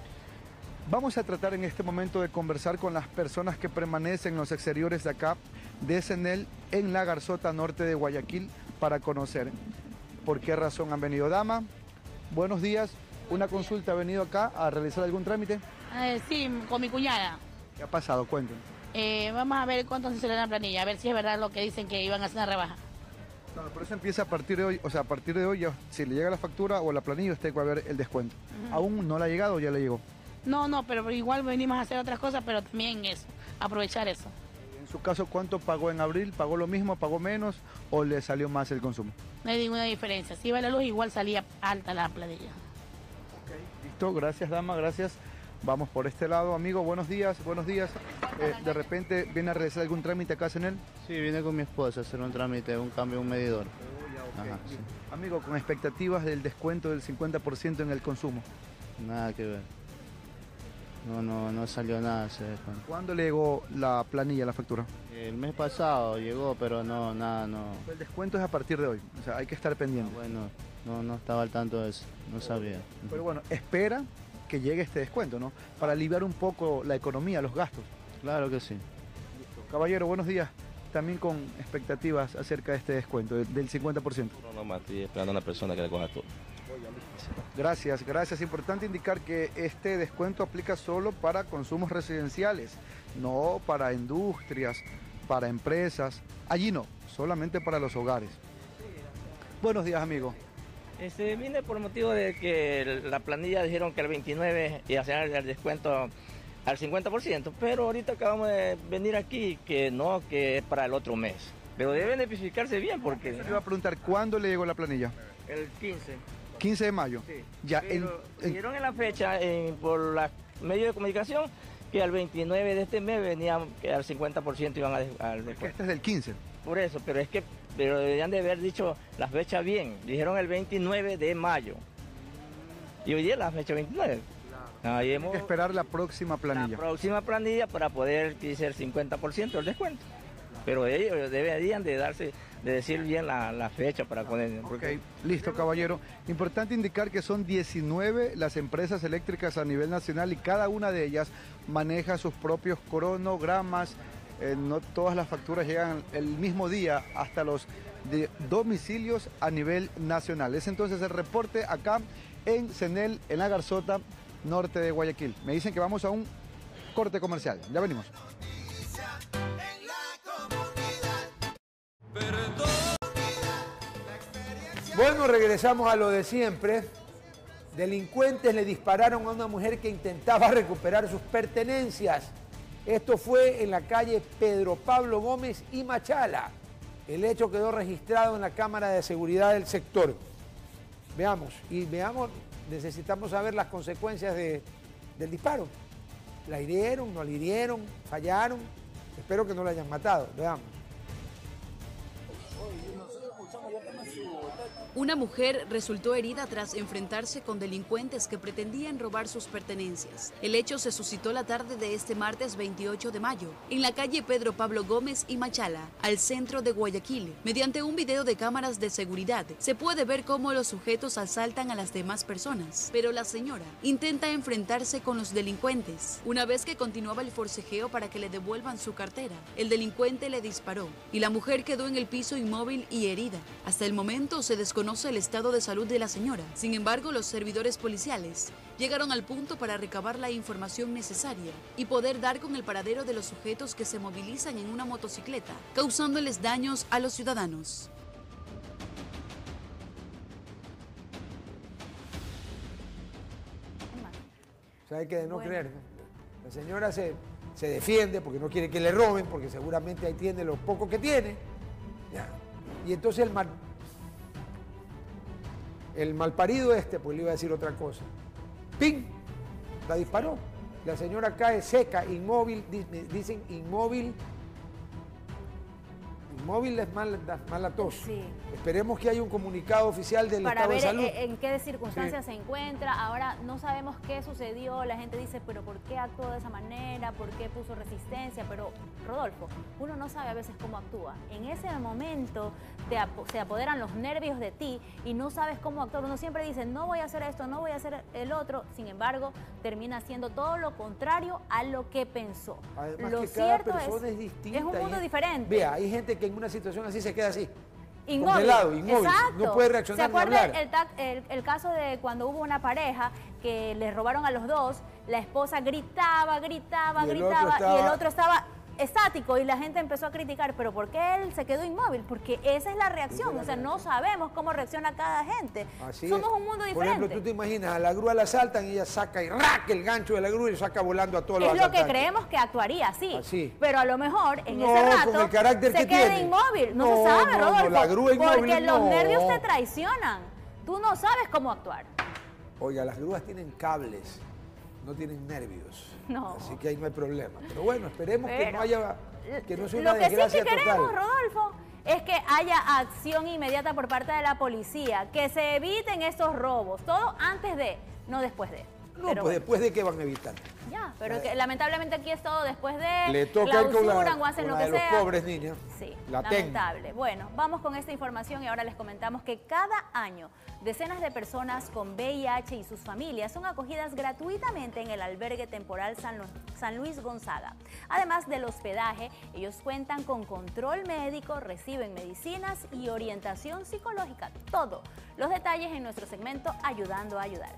Vamos a tratar en este momento de conversar con las personas que permanecen en los exteriores de acá, de Cenel, en la Garzota Norte de Guayaquil, para conocer por qué razón han venido. Dama, buenos días. Una consulta, ¿ha venido acá a realizar algún trámite? Eh, sí, con mi cuñada. ¿Qué ha pasado? Cuéntenme. Eh, vamos a ver cuánto se sale la planilla, a ver si es verdad lo que dicen que iban a hacer una rebaja. No, pero eso empieza a partir de hoy, o sea, a partir de hoy, ya, si le llega la factura o la planilla, usted va a ver el descuento. Uh-huh. ¿Aún no le ha llegado o ya le llegó? No, no, pero igual venimos a hacer otras cosas, pero también eso, aprovechar eso. En su caso, ¿cuánto pagó en abril? ¿Pagó lo mismo, pagó menos o le salió más el consumo? No hay ninguna diferencia. Si iba la luz, igual salía alta la planilla. Ok, listo, gracias dama, gracias. Vamos por este lado, amigo, buenos días, buenos días. Eh, ¿De repente viene a realizar algún trámite acá en él? Sí, vine con mi esposa a hacer un trámite, un cambio de un medidor. Oh, ya, okay. Ajá, sí. Amigo, con expectativas del descuento del cincuenta por ciento en el consumo. Nada que ver. No, no, no salió nada ese descuento. ¿Cuándo le llegó la planilla, la factura? El mes pasado llegó, pero no, nada, no. El descuento es a partir de hoy, o sea, hay que estar pendiente. No, bueno, no, no estaba al tanto de eso, no sabía. Pero bueno, espera que llegue este descuento, ¿no? Para aliviar un poco la economía, los gastos. Claro que sí. Listo. Caballero, buenos días. También con expectativas acerca de este descuento, del cincuenta por ciento. No, no más, estoy esperando a una persona que le coja todo. Gracias, gracias. Importante indicar que este descuento aplica solo para consumos residenciales, no para industrias, para empresas. Allí no, solamente para los hogares. Buenos días, amigo. Este, vine por motivo de que la planilla dijeron que el veintinueve iba a hacer el descuento al cincuenta por ciento, pero ahorita acabamos de venir aquí que no, que es para el otro mes. Pero debe beneficiarse bien porque... Le iba a preguntar, ¿cuándo le llegó la planilla? El quince. quince de mayo. Sí. Ya, pero el, el... dijeron en la fecha en, por los medios de comunicación que al veintinueve de este mes venía que al cincuenta por ciento iban a, al descuento. Este es del quince. Por eso, pero es que pero deberían de haber dicho la fecha bien. Dijeron el veintinueve de mayo. Y hoy día es la fecha veintinueve. Claro. Hay que esperar la próxima planilla. La próxima planilla para poder decir el cincuenta por ciento del descuento. Pero ellos deberían de darse, de decir bien la, la fecha para poner... Porque... Ok, listo caballero. Importante indicar que son diecinueve las empresas eléctricas a nivel nacional y cada una de ellas maneja sus propios cronogramas, eh, no todas las facturas llegan el mismo día hasta los de domicilios a nivel nacional. Es entonces el reporte acá en Cenel, en la Garzota norte de Guayaquil. Me dicen que vamos a un corte comercial. Ya venimos. Bueno, regresamos a lo de siempre. Delincuentes le dispararon a una mujer que intentaba recuperar sus pertenencias. Esto fue en la calle Pedro Pablo Gómez y Machala. El hecho quedó registrado en la cámara de seguridad del sector. Veamos, y veamos, necesitamos saber las consecuencias de, del disparo. ¿La hirieron, no la hirieron, fallaron? Espero que no la hayan matado. Veamos. Una mujer resultó herida tras enfrentarse con delincuentes que pretendían robar sus pertenencias. El hecho se suscitó la tarde de este martes veintiocho de mayo, en la calle Pedro Pablo Gómez y Machala, al centro de Guayaquil. Mediante un video de cámaras de seguridad, se puede ver cómo los sujetos asaltan a las demás personas, pero la señora intenta enfrentarse con los delincuentes. Una vez que continuaba el forcejeo para que le devuelvan su cartera, el delincuente le disparó y la mujer quedó en el piso inmóvil y herida. Hasta el momento se desconoce Conoce el estado de salud de la señora. Sin embargo, los servidores policiales llegaron al punto para recabar la información necesaria y poder dar con el paradero de los sujetos que se movilizan en una motocicleta, causándoles daños a los ciudadanos. ¿Sabe qué? De no Bueno. creer, ¿no? La señora se, se defiende porque no quiere que le roben, porque seguramente ahí tiene lo poco que tiene. Ya. Y entonces el mal, el malparido este, pues le iba a decir otra cosa. ¡Ping! La disparó. La señora cae seca, inmóvil, dicen inmóvil. Inmóvil es mala, mala tos. Sí. Esperemos que haya un comunicado oficial del Para estado ver de salud. en, en qué circunstancias Sí. se encuentra. Ahora no sabemos qué sucedió. La gente dice, pero ¿por qué actuó de esa manera? ¿Por qué puso resistencia? Pero, Rodolfo, uno no sabe a veces cómo actúa. En ese momento te ap- se apoderan los nervios de ti y no sabes cómo actuar. Uno siempre dice, no voy a hacer esto, no voy a hacer el otro. Sin embargo, termina haciendo todo lo contrario a lo que pensó. Además lo que cada cierto persona es, es distinta. es un mundo y- diferente. Vea, hay gente que en una situación así se queda así. Inmóvil. Congelado, inmóvil. Exacto. No puede reaccionar ¿Se ni acuerda hablar. el, tac- el, el caso de cuando hubo una pareja que le robaron a los dos? La esposa gritaba, gritaba, Y el otro gritaba y el estaba- otro estaba estático y la gente empezó a criticar, pero ¿por qué él se quedó inmóvil? Porque esa es la reacción, la o sea, no reacción. sabemos cómo reacciona cada gente. Así Somos es. un mundo Por diferente. ejemplo, tú te imaginas, a la grúa la asaltan y ella saca y raca el gancho de la grúa y saca volando a todos los Es lo que asaltantes. creemos que actuaría así, Así. pero a lo mejor en No, ese con rato el carácter se que queda tiene. inmóvil, no, No, se sabe, no, no, Rodolfo, la grúa inmóvil, porque los no. nervios te traicionan, tú no sabes cómo actuar. Oiga, las grúas tienen cables, no tienen nervios. No. Así que ahí no hay problema. Pero bueno, esperemos que Pero, no haya, que no sea una Lo que sí desgracia que queremos, total. Rodolfo, es que haya acción inmediata por parte de la policía, que se eviten estos robos, todo antes de, no después de. No, Pero pues bueno, después de qué van a evitar. ya, pero que lamentablemente aquí es todo después de, Le toca ir con la, clausuran o hacen con lo la que de sea. los pobres niños. Sí, La ten. lamentable. Bueno, vamos con esta información y ahora les comentamos que cada año decenas de personas con V I H y sus familias son acogidas gratuitamente en el albergue temporal San Lu- San Luis Gonzaga. Además del hospedaje, ellos cuentan con control médico, reciben medicinas y orientación psicológica. Todo. Los detalles en nuestro segmento Ayudando a Ayudar.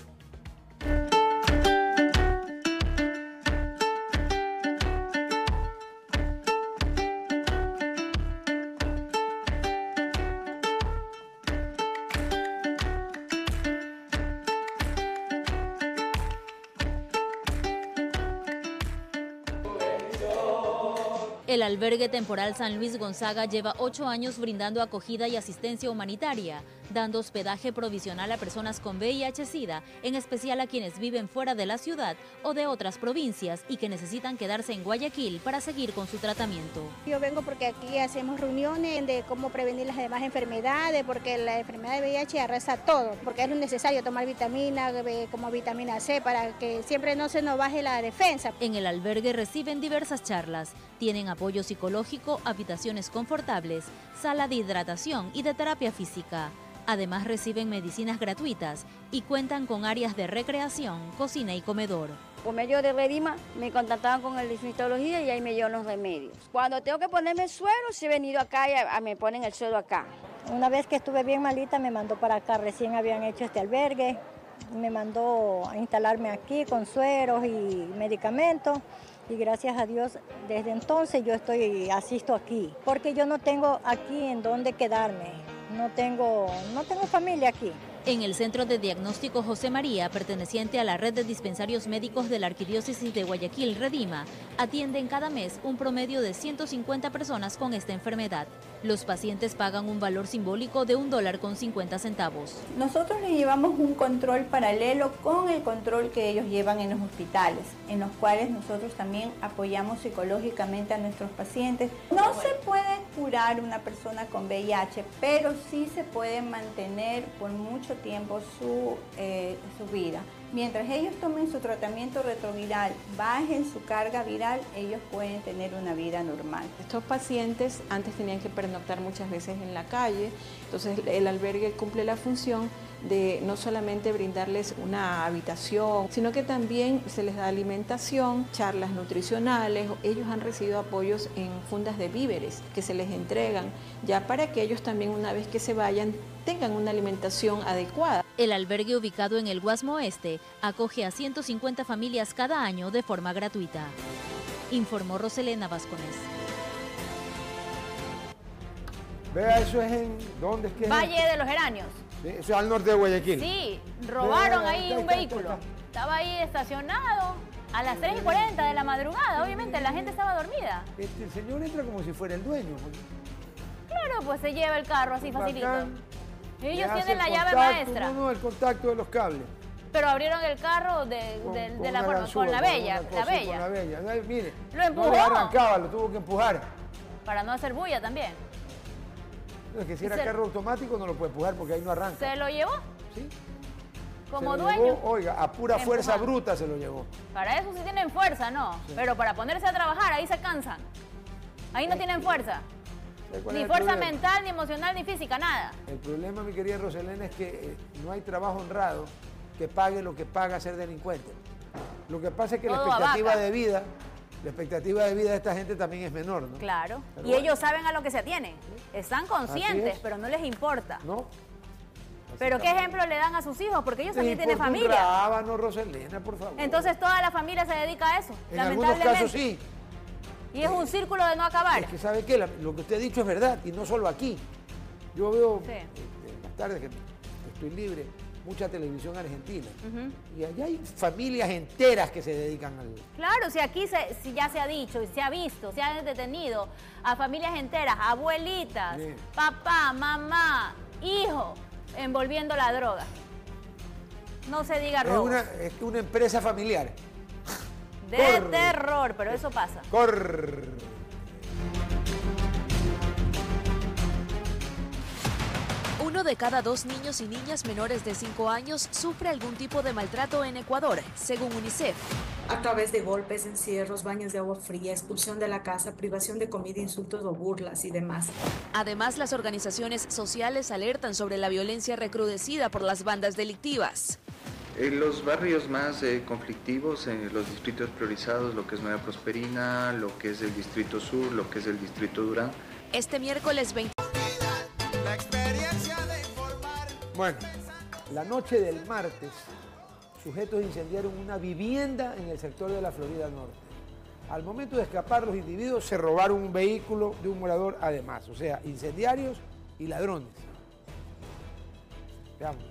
El albergue temporal San Luis Gonzaga lleva ocho años brindando acogida y asistencia humanitaria, dando hospedaje provisional a personas con V I H-Sida, en especial a quienes viven fuera de la ciudad o de otras provincias y que necesitan quedarse en Guayaquil para seguir con su tratamiento. Yo vengo porque aquí hacemos reuniones de cómo prevenir las demás enfermedades, porque la enfermedad de V I H arrasa todo, porque es necesario tomar vitamina, eh, como vitamina C, para que siempre no se nos baje la defensa. En el albergue reciben diversas charlas, tienen apoyo psicológico, habitaciones confortables, sala de hidratación y de terapia física. Además reciben medicinas gratuitas y cuentan con áreas de recreación, cocina y comedor. Por medio de Redima me contactaban con el de sintomatología y ahí me llevan los remedios. Cuando tengo que ponerme el suero, sí he venido acá y a, a, me ponen el suero acá. Una vez que estuve bien malita me mandó para acá, recién habían hecho este albergue, me mandó a instalarme aquí con sueros y medicamentos y gracias a Dios desde entonces yo estoy, asisto aquí, porque yo no tengo aquí en dónde quedarme, no tengo, no tengo familia aquí. En el Centro de Diagnóstico José María, perteneciente a la red de dispensarios médicos de la Arquidiócesis de Guayaquil, Redima, atienden cada mes un promedio de ciento cincuenta personas con esta enfermedad. Los pacientes pagan un valor simbólico de un dólar con cincuenta centavos. Nosotros les llevamos un control paralelo con el control que ellos llevan en los hospitales, en los cuales nosotros también apoyamos psicológicamente a nuestros pacientes. No se puede curar una persona con V I H, pero sí se puede mantener por mucho tiempo su, eh, su vida. Mientras ellos tomen su tratamiento retroviral, bajen su carga viral, ellos pueden tener una vida normal. Estos pacientes antes tenían que pernoctar muchas veces en la calle, entonces el albergue cumple la función de no solamente brindarles una habitación, sino que también se les da alimentación, charlas nutricionales. Ellos han recibido apoyos en fundas de víveres que se les entregan, ya para que ellos también una vez que se vayan tengan una alimentación adecuada. El albergue ubicado en el Guasmo Oeste acoge a ciento cincuenta familias cada año de forma gratuita. Informó Roselena Vasconés. Vea, eso es en... ¿Dónde es que es? Valle de los Geranios. Sí, eso es al norte de Guayaquil. Sí, robaron Vea, ahí está, un está, vehículo. está, está. Estaba ahí estacionado a las tres y cuarenta de la madrugada. Obviamente la gente estaba dormida. Este, el señor entra como si fuera el dueño. Claro, pues se lleva el carro así facilito. Bacán. Ellos Le tienen la hace llave contacto, maestra. No, no, el contacto de los cables. Pero abrieron el carro de, Con, de, con de la una forma, ganzúa, con la con bella, una la cosa, bella. Con la bella. No, mire, Lo empujó. no le arrancaba, lo tuvo que empujar. Para no hacer bulla también. No, es que si era se, carro automático no lo puede empujar porque ahí no arranca. ¿Se lo llevó? Sí. Como se lo dueño. Llevó, oiga, a pura empujando. fuerza bruta se lo llevó. Para eso sí tienen fuerza, ¿no? Sí. Pero para ponerse a trabajar, ahí se cansan. Ahí no tienen fuerza. Ni fuerza problema? mental, ni emocional, ni física, nada. El problema, mi querida Roselena, es que eh, no hay trabajo honrado que pague lo que paga ser delincuente. Lo que pasa es que Todo la expectativa de vida, la expectativa de vida de esta gente también es menor, ¿no? Claro. Pero y bueno. ellos saben a lo que se atienen. Están conscientes, pero no les importa. No. Pero ¿qué ejemplo le dan a sus hijos? Porque ellos también tienen familia. Un rábano, Roselena, por favor. Entonces toda la familia se dedica a eso, en lamentablemente. algunos casos sí. Y es un círculo de no acabar. Es que ¿sabe qué? La, lo que usted ha dicho es verdad, y no solo aquí. Yo veo, sí. eh, en las tardes que estoy libre, mucha televisión argentina. Uh-huh. Y allá hay familias enteras que se dedican al... Claro, si aquí se, si ya se ha dicho, se ha visto, se han detenido a familias enteras, abuelitas, sí. papá, mamá, hijo, envolviendo la droga. No se diga robo. Es una, es una empresa familiar. De Corre. terror, pero eso pasa. Corre. Uno de cada dos niños y niñas menores de cinco años sufre algún tipo de maltrato en Ecuador, según UNICEF. A través de golpes, encierros, baños de agua fría, expulsión de la casa, privación de comida, insultos o burlas y demás. Además, las organizaciones sociales alertan sobre la violencia recrudecida por las bandas delictivas. En los barrios más eh, conflictivos, en los distritos priorizados, lo que es Nueva Prosperina, lo que es el Distrito Sur, lo que es el Distrito Durán. Este miércoles veinte... Bueno, la noche del martes, sujetos incendiaron una vivienda en el sector de la Florida Norte. Al momento de escapar, los individuos se robaron un vehículo de un morador además, o sea, incendiarios y ladrones. Veamos.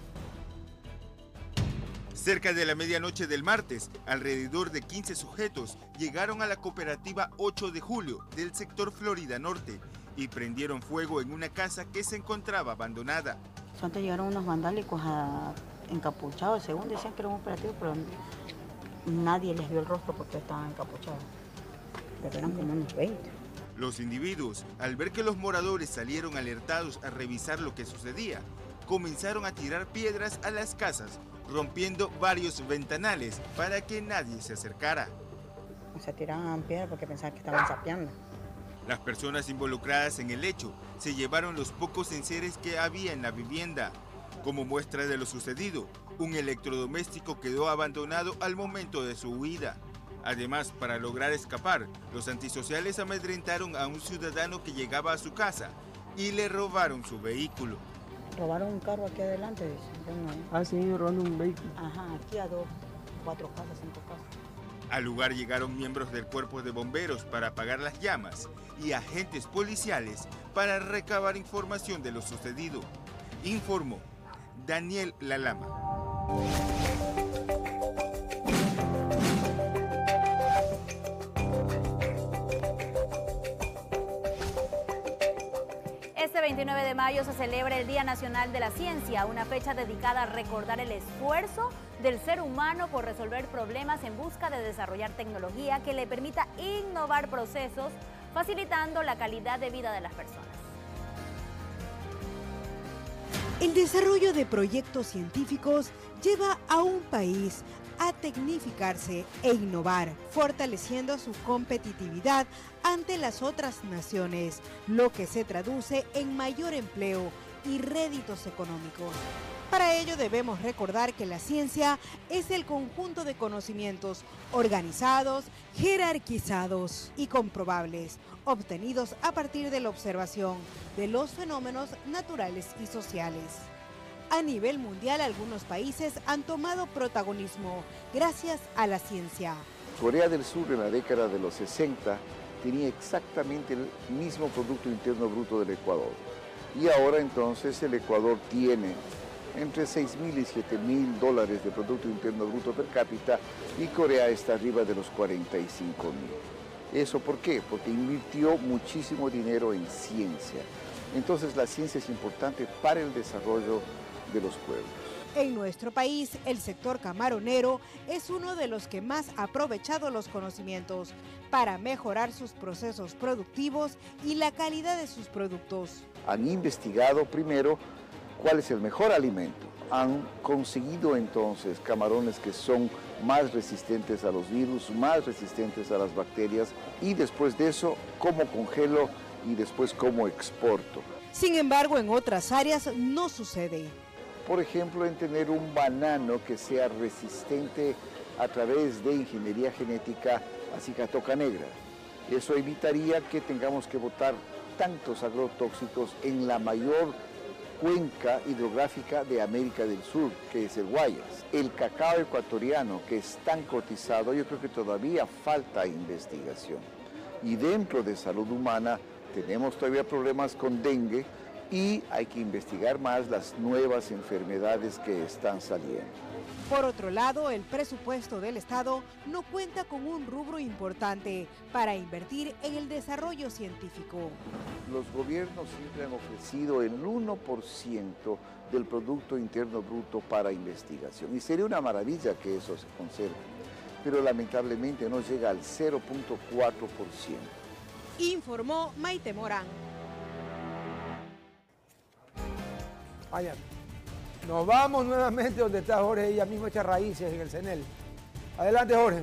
Cerca de la medianoche del martes, alrededor de quince sujetos llegaron a la cooperativa ocho de julio del sector Florida Norte y prendieron fuego en una casa que se encontraba abandonada. Antes llegaron unos vandálicos a, encapuchados, según decían que era un operativo, pero nadie les vio el rostro porque estaban encapuchados. Pero eran como unos veinte. Los individuos, al ver que los moradores salieron alertados a revisar lo que sucedía, comenzaron a tirar piedras a las casas, rompiendo varios ventanales para que nadie se acercara. Se tiraban piedras porque pensaban que estaban sapeando. Las personas involucradas en el hecho se llevaron los pocos enseres que había en la vivienda. Como muestra de lo sucedido, un electrodoméstico quedó abandonado al momento de su huida. Además, para lograr escapar, los antisociales amedrentaron a un ciudadano que llegaba a su casa y le robaron su vehículo. Robaron un carro aquí adelante, dice. Ah, sí, robando un vehículo. Ajá, aquí a dos, cuatro casas, cinco casas. Al lugar llegaron miembros del cuerpo de bomberos para apagar las llamas y agentes policiales para recabar información de lo sucedido. Informó Daniel Lalama. Este veintinueve de mayo se celebra el Día Nacional de la Ciencia, una fecha dedicada a recordar el esfuerzo del ser humano por resolver problemas en busca de desarrollar tecnología que le permita innovar procesos, facilitando la calidad de vida de las personas. El desarrollo de proyectos científicos lleva a un país a tecnificarse e innovar, fortaleciendo su competitividad ante las otras naciones, lo que se traduce en mayor empleo y réditos económicos. Para ello debemos recordar que la ciencia es el conjunto de conocimientos organizados, jerarquizados y comprobables, obtenidos a partir de la observación de los fenómenos naturales y sociales. A nivel mundial, algunos países han tomado protagonismo gracias a la ciencia. Corea del Sur en la década de los sesenta tenía exactamente el mismo Producto Interno Bruto del Ecuador. Y ahora entonces el Ecuador tiene entre seis mil y siete mil dólares de Producto Interno Bruto per cápita y Corea está arriba de los cuarenta y cinco mil. ¿Eso por qué? Porque invirtió muchísimo dinero en ciencia. Entonces la ciencia es importante para el desarrollo de los pueblos. En nuestro país, el sector camaronero es uno de los que más ha aprovechado los conocimientos para mejorar sus procesos productivos y la calidad de sus productos. Han investigado primero cuál es el mejor alimento. Han conseguido entonces camarones que son más resistentes a los virus, más resistentes a las bacterias y después de eso, cómo congelo y después cómo exporto. Sin embargo, en otras áreas no sucede. Por ejemplo, en tener un banano que sea resistente a través de ingeniería genética a cicatoca negra. Eso evitaría que tengamos que botar tantos agrotóxicos en la mayor cuenca hidrográfica de América del Sur, que es el Guayas. El cacao ecuatoriano, que es tan cotizado, yo creo que todavía falta investigación. Y dentro de salud humana tenemos todavía problemas con dengue, y hay que investigar más las nuevas enfermedades que están saliendo. Por otro lado, el presupuesto del Estado no cuenta con un rubro importante para invertir en el desarrollo científico. Los gobiernos siempre han ofrecido el uno por ciento del Producto Interno Bruto para investigación y sería una maravilla que eso se conserve, pero lamentablemente no llega al cero punto cuatro por ciento. Informó Maite Morán. Vaya, nos vamos nuevamente donde está Jorge, ella misma echa raíces en el CENEL. Adelante, Jorge.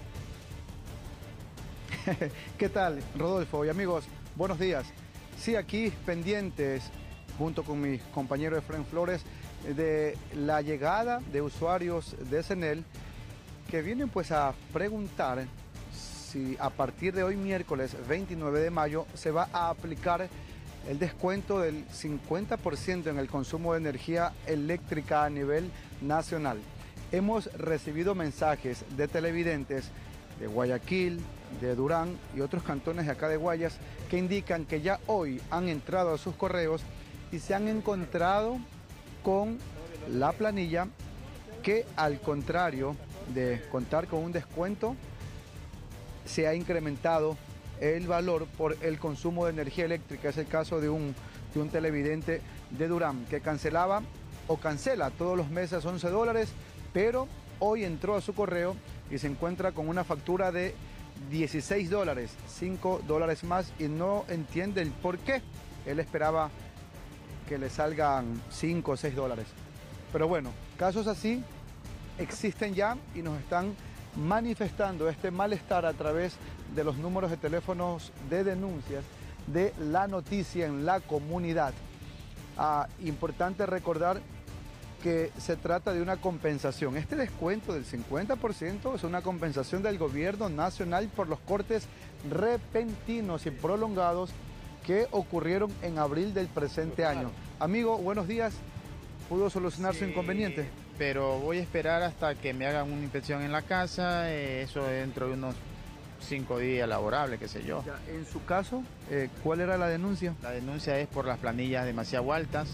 ¿Qué tal, Rodolfo y amigos? Buenos días. Sí, aquí pendientes, junto con mis compañeros de Fren Flores, de la llegada de usuarios de CENEL que vienen pues a preguntar si a partir de hoy, miércoles veintinueve de mayo, se va a aplicar el descuento del cincuenta por ciento en el consumo de energía eléctrica a nivel nacional. Hemos recibido mensajes de televidentes de Guayaquil, de Durán y otros cantones de acá de Guayas que indican que ya hoy han entrado a sus correos y se han encontrado con la planilla que, al contrario de contar con un descuento, se ha incrementado el valor por el consumo de energía eléctrica. Es el caso de un, de un televidente de Durán que cancelaba o cancela todos los meses once dólares, pero hoy entró a su correo y se encuentra con una factura de dieciséis dólares, cinco dólares más, y no entiende el por qué. Él esperaba que le salgan cinco o seis dólares. Pero bueno, casos así existen ya y nos están manifestando este malestar a través de los números de teléfonos de denuncias de La Noticia en la comunidad. Ah, importante recordar que se trata de una compensación. Este descuento del cincuenta por ciento es una compensación del gobierno nacional por los cortes repentinos y prolongados que ocurrieron en abril del presente año. Amigo, buenos días. ¿Pudo solucionar sí, su inconveniente? Pero voy a esperar hasta que me hagan una inspección en la casa, eh, eso dentro de unos cinco días laborables, qué sé yo. Ya, en su caso, eh, ¿cuál era la denuncia? La denuncia es por las planillas demasiado altas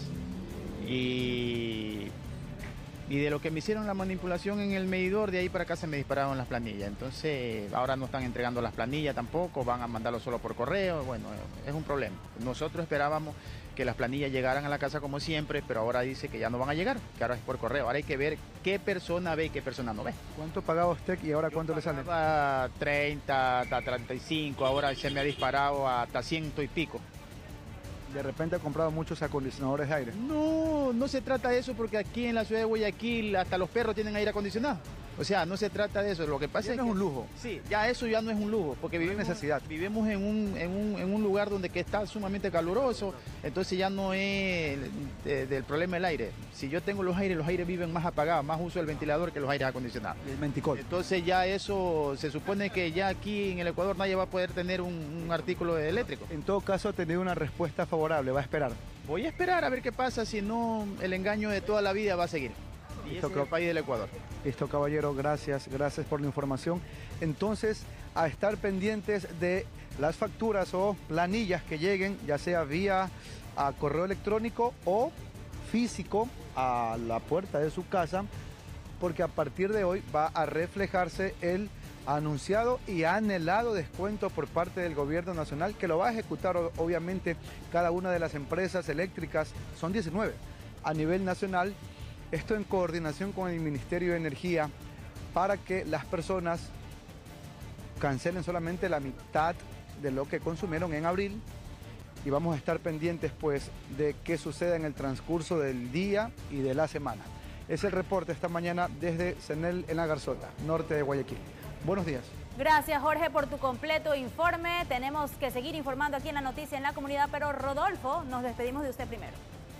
y, y de lo que me hicieron la manipulación en el medidor, de ahí para acá se me dispararon las planillas. Entonces, ahora no están entregando las planillas tampoco, van a mandarlo solo por correo. Bueno, es un problema. Nosotros esperábamos que las planillas llegaran a la casa como siempre, pero ahora dice que ya no van a llegar, que ahora es por correo. Ahora hay que ver qué persona ve y qué persona no ve. ¿Cuánto pagaba usted y ahora cuánto le sale? treinta, hasta treinta y cinco, ahora se me ha disparado hasta ciento y pico. ¿De repente ha comprado muchos acondicionadores de aire? No, no se trata de eso porque aquí en la ciudad de Guayaquil hasta los perros tienen aire acondicionado. O sea, no se trata de eso, lo que pasa ya es no que... es un lujo. Sí, ya eso ya no es un lujo, porque vivimos, necesidad. vivimos en, un, en, un, en un lugar donde que está sumamente caluroso, entonces ya no es de, del problema del aire. Si yo tengo los aires, los aires viven más apagados, más uso del ventilador que los aires acondicionados. Y el menticol. Entonces ya eso, se supone que ya aquí en el Ecuador nadie va a poder tener un, un artículo eléctrico. En todo caso ha tenido una respuesta favorable, va a esperar. Voy a esperar a ver qué pasa, si no el engaño de toda la vida va a seguir. Y ese es el país del Ecuador. Listo, caballero, gracias, gracias por la información. Entonces, a estar pendientes de las facturas o planillas que lleguen, ya sea vía a correo electrónico o físico a la puerta de su casa, porque a partir de hoy va a reflejarse el anunciado y anhelado descuento por parte del gobierno nacional, que lo va a ejecutar obviamente cada una de las empresas eléctricas, son diecinueve a nivel nacional. Esto en coordinación con el Ministerio de Energía para que las personas cancelen solamente la mitad de lo que consumieron en abril, y vamos a estar pendientes pues de qué suceda en el transcurso del día y de la semana. Es el reporte esta mañana desde Cenel en la Garzota, norte de Guayaquil. Buenos días. Gracias, Jorge, por tu completo informe. Tenemos que seguir informando aquí en La Noticia en la Comunidad, pero Rodolfo, nos despedimos de usted primero.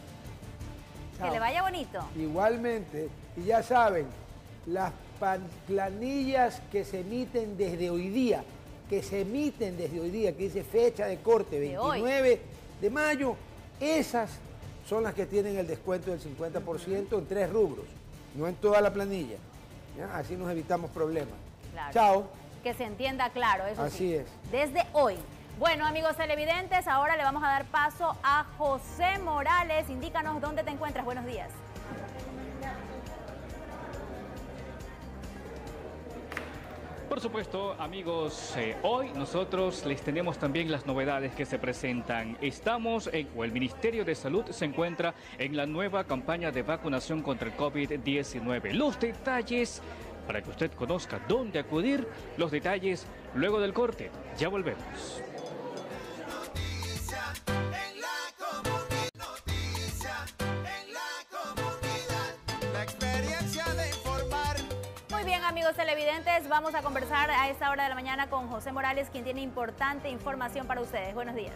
Que le vaya bonito. Igualmente, y ya saben, las planillas que se emiten desde hoy día, que se emiten desde hoy día, que dice fecha de corte, veintinueve de mayo, esas son las que tienen el descuento del cincuenta por ciento en tres rubros, no en toda la planilla. ¿Ya? Así nos evitamos problemas. Claro. Chao. Que se entienda claro, eso Así sí. es. Desde hoy. Bueno, amigos televidentes, ahora le vamos a dar paso a José Morales. Indícanos dónde te encuentras. Buenos días. Por supuesto, amigos, eh, hoy nosotros les tenemos también las novedades que se presentan. Estamos, en, o el Ministerio de Salud se encuentra en la nueva campaña de vacunación contra el COVID diecinueve. Los detalles, para que usted conozca dónde acudir, los detalles luego del corte. Ya volvemos. Amigos televidentes, vamos a conversar a esta hora de la mañana con José Morales, quien tiene importante información para ustedes. Buenos días.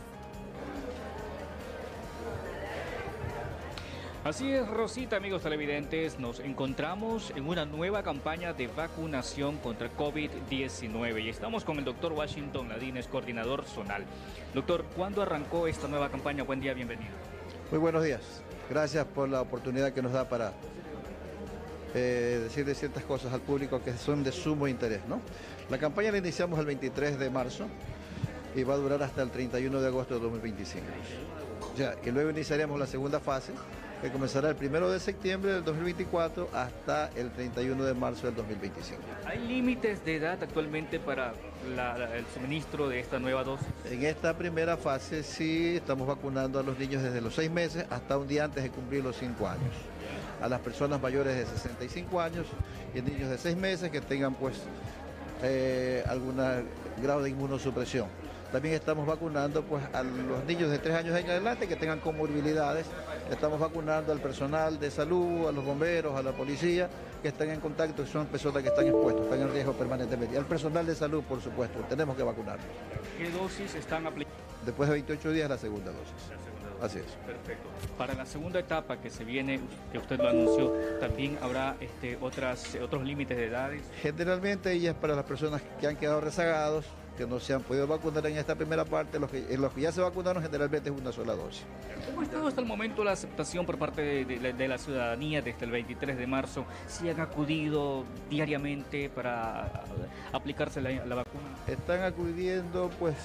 Así es, Rosita, amigos televidentes, nos encontramos en una nueva campaña de vacunación contra COVID diecinueve y estamos con el doctor Washington Ladines, coordinador zonal. Doctor, ¿cuándo arrancó esta nueva campaña? Buen día, bienvenido. Muy buenos días. Gracias por la oportunidad que nos da para Eh, decirle ciertas cosas al público que son de sumo interés, ¿no? La campaña la iniciamos el veintitrés de marzo y va a durar hasta el treinta y uno de agosto de dos mil veinticinco. O sea, y luego iniciaremos la segunda fase, que comenzará el primero de septiembre del dos mil veinticuatro hasta el treinta y uno de marzo del dos mil veinticinco. ¿Hay límites de edad actualmente para la, la, el suministro de esta nueva dosis? En esta primera fase sí estamos vacunando a los niños desde los seis meses hasta un día antes de cumplir los cinco años. A las personas mayores de sesenta y cinco años y niños de seis meses que tengan pues eh, algún grado de inmunosupresión. También estamos vacunando pues a los niños de tres años en adelante que tengan comorbilidades Estamos vacunando al personal de salud, a los bomberos, a la policía, que están en contacto, que son personas que están expuestas, están en riesgo permanentemente. Y al personal de salud, por supuesto, tenemos que vacunarlos. ¿Qué dosis están aplicando? Después de veintiocho días, la segunda dosis. La segunda dosis. Así es. Perfecto. Para la segunda etapa que se viene, que usted lo anunció, ¿también habrá este, otras, otros límites de edades? Generalmente ella es para las personas que han quedado rezagados, que no se han podido vacunar en esta primera parte. Los que, en los que ya se vacunaron generalmente es una sola dosis. ¿Cómo ha estado hasta el momento la aceptación por parte de, de, de la ciudadanía desde el veintitrés de marzo? ¿Si han acudido diariamente para aplicarse la, la vacuna? Están acudiendo pues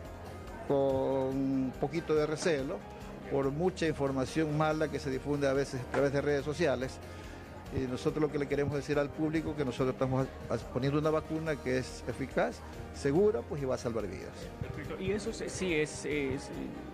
con un poquito de recelo por mucha información mala que se difunde a veces a través de redes sociales. Y nosotros lo que le queremos decir al público que nosotros estamos poniendo una vacuna que es eficaz, segura, pues y va a salvar vidas. Perfecto. Y eso sí es, es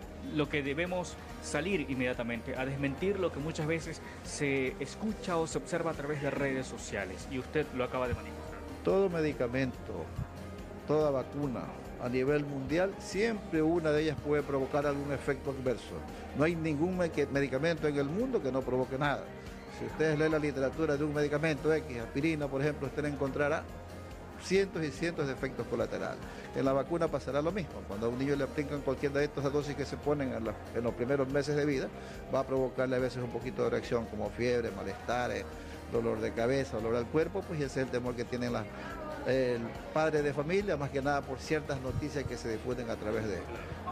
lo que debemos salir inmediatamente, a desmentir lo que muchas veces se escucha o se observa a través de redes sociales. Y usted lo acaba de manifestar. Todo medicamento, toda vacuna a nivel mundial, siempre una de ellas puede provocar algún efecto adverso. No hay ningún medicamento en el mundo que no provoque nada. Si ustedes leen la literatura de un medicamento X, aspirina, por ejemplo, usted encontrará cientos y cientos de efectos colaterales. En la vacuna pasará lo mismo. Cuando a un niño le aplican cualquier de estas dosis que se ponen en, la, en los primeros meses de vida, va a provocarle a veces un poquito de reacción como fiebre, malestares, dolor de cabeza, dolor al cuerpo, pues ese es el temor que tienen las el padre de familia, más que nada por ciertas noticias que se difunden a través de, de,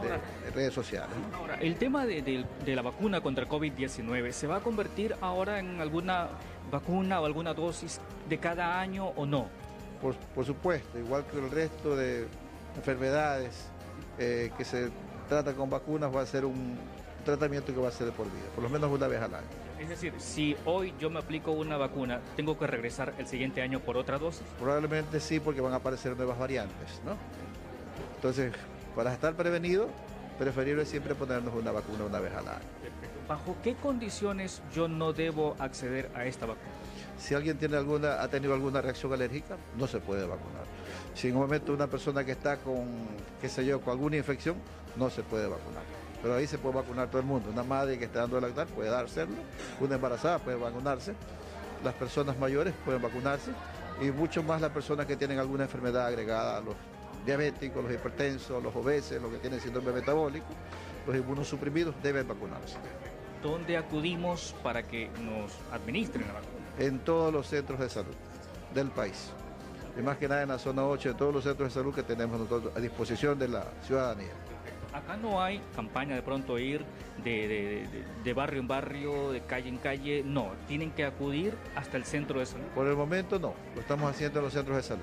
de redes sociales. Ahora, el tema de, de, de la vacuna contra el COVID diecinueve, ¿se va a convertir ahora en alguna vacuna o alguna dosis de cada año o no? Por, por supuesto, igual que el resto de enfermedades eh, que se trata con vacunas, va a ser un tratamiento que va a ser de por vida, por lo menos una vez al año. Es decir, si hoy yo me aplico una vacuna, ¿tengo que regresar el siguiente año por otra dosis? Probablemente sí, porque van a aparecer nuevas variantes, ¿no? Entonces, para estar prevenido, preferible siempre ponernos una vacuna una vez al año. Perfecto. ¿Bajo qué condiciones yo no debo acceder a esta vacuna? Si alguien tiene alguna, ha tenido alguna reacción alérgica, no se puede vacunar. Si en un momento una persona que está con, qué sé yo, con alguna infección, no se puede vacunar. Pero ahí se puede vacunar todo el mundo. Una madre que está dando de lactar puede dárselo, una embarazada puede vacunarse, las personas mayores pueden vacunarse y mucho más las personas que tienen alguna enfermedad agregada, los diabéticos, los hipertensos, los obesos, los que tienen síndrome metabólico, los inmunosuprimidos deben vacunarse. ¿Dónde acudimos para que nos administren la vacuna? En todos los centros de salud del país. Y más que nada en la zona ocho, de todos los centros de salud que tenemos nosotros a disposición de la ciudadanía. Acá no hay campaña de pronto ir de, de, de, de barrio en barrio, de calle en calle, no, tienen que acudir hasta el centro de salud. Por el momento no, lo estamos haciendo en los centros de salud.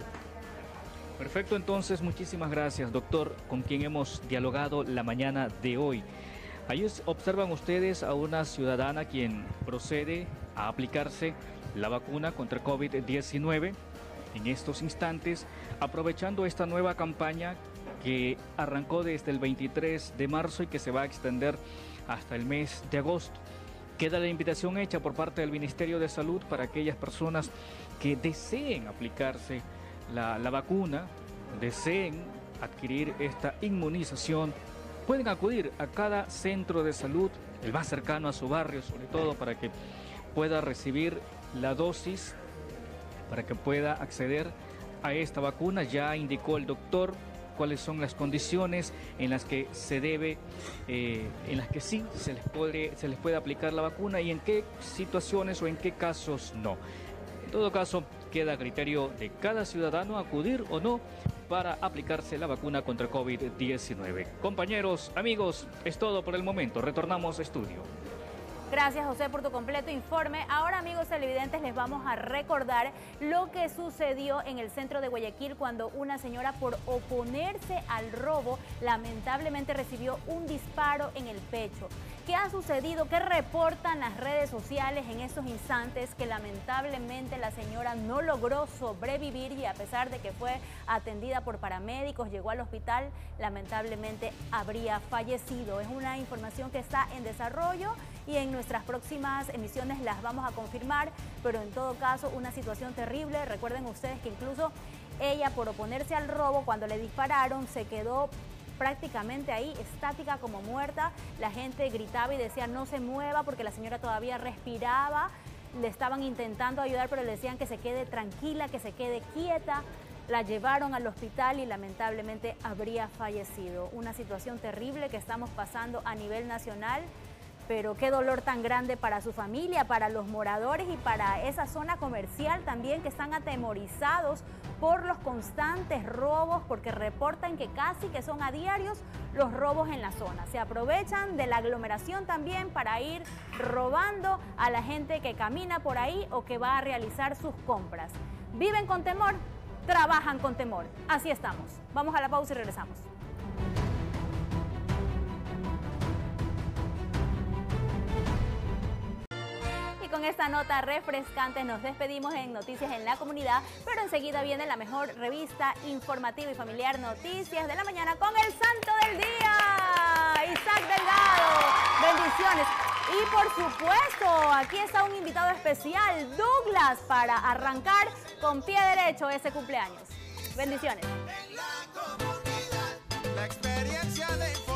Perfecto, entonces muchísimas gracias, doctor, con quien hemos dialogado la mañana de hoy. Ahí observan ustedes a una ciudadana quien procede a aplicarse la vacuna contra COVID diecinueve en estos instantes, aprovechando esta nueva campaña que arrancó desde el veintitrés de marzo y que se va a extender hasta el mes de agosto. Queda la invitación hecha por parte del Ministerio de Salud para aquellas personas que deseen aplicarse la, la vacuna, deseen adquirir esta inmunización, pueden acudir a cada centro de salud, el más cercano a su barrio, sobre todo para que pueda recibir la dosis, para que pueda acceder a esta vacuna. Ya indicó el doctor cuáles son las condiciones en las que se debe, eh, en las que sí se les, puede, se les puede aplicar la vacuna y en qué situaciones o en qué casos no. En todo caso, queda a criterio de cada ciudadano acudir o no para aplicarse la vacuna contra COVID diecinueve. Compañeros, amigos, es todo por el momento. Retornamos a estudio. Gracias, José, por tu completo informe. Ahora, amigos televidentes, les vamos a recordar lo que sucedió en el centro de Guayaquil cuando una señora, por oponerse al robo, lamentablemente recibió un disparo en el pecho. ¿Qué ha sucedido? ¿Qué reportan las redes sociales en estos instantes? Que lamentablemente la señora no logró sobrevivir y a pesar de que fue atendida por paramédicos, llegó al hospital, lamentablemente habría fallecido. Es una información que está en desarrollo y en nuestras próximas emisiones las vamos a confirmar, pero en todo caso una situación terrible. Recuerden ustedes que incluso ella, por oponerse al robo, cuando le dispararon se quedó prácticamente ahí, estática como muerta. La gente gritaba y decía no se mueva porque la señora todavía respiraba. Le estaban intentando ayudar, pero le decían que se quede tranquila, que se quede quieta. La llevaron al hospital y lamentablemente habría fallecido. Una situación terrible que estamos pasando a nivel nacional, pero qué dolor tan grande para su familia, para los moradores y para esa zona comercial también, que están atemorizados por los constantes robos, porque reportan que casi que son a diarios los robos en la zona. Se aprovechan de la aglomeración también para ir robando a la gente que camina por ahí o que va a realizar sus compras. Viven con temor, trabajan con temor. Así estamos. Vamos a la pausa y regresamos. Con esta nota refrescante nos despedimos en Noticias en la Comunidad, pero enseguida viene la mejor revista informativa y familiar, Noticias de la Mañana, con el santo del día, Isaac Delgado. Bendiciones. Y por supuesto, aquí está un invitado especial, Douglas, para arrancar con pie derecho ese cumpleaños. Bendiciones. En la comunidad, la experiencia de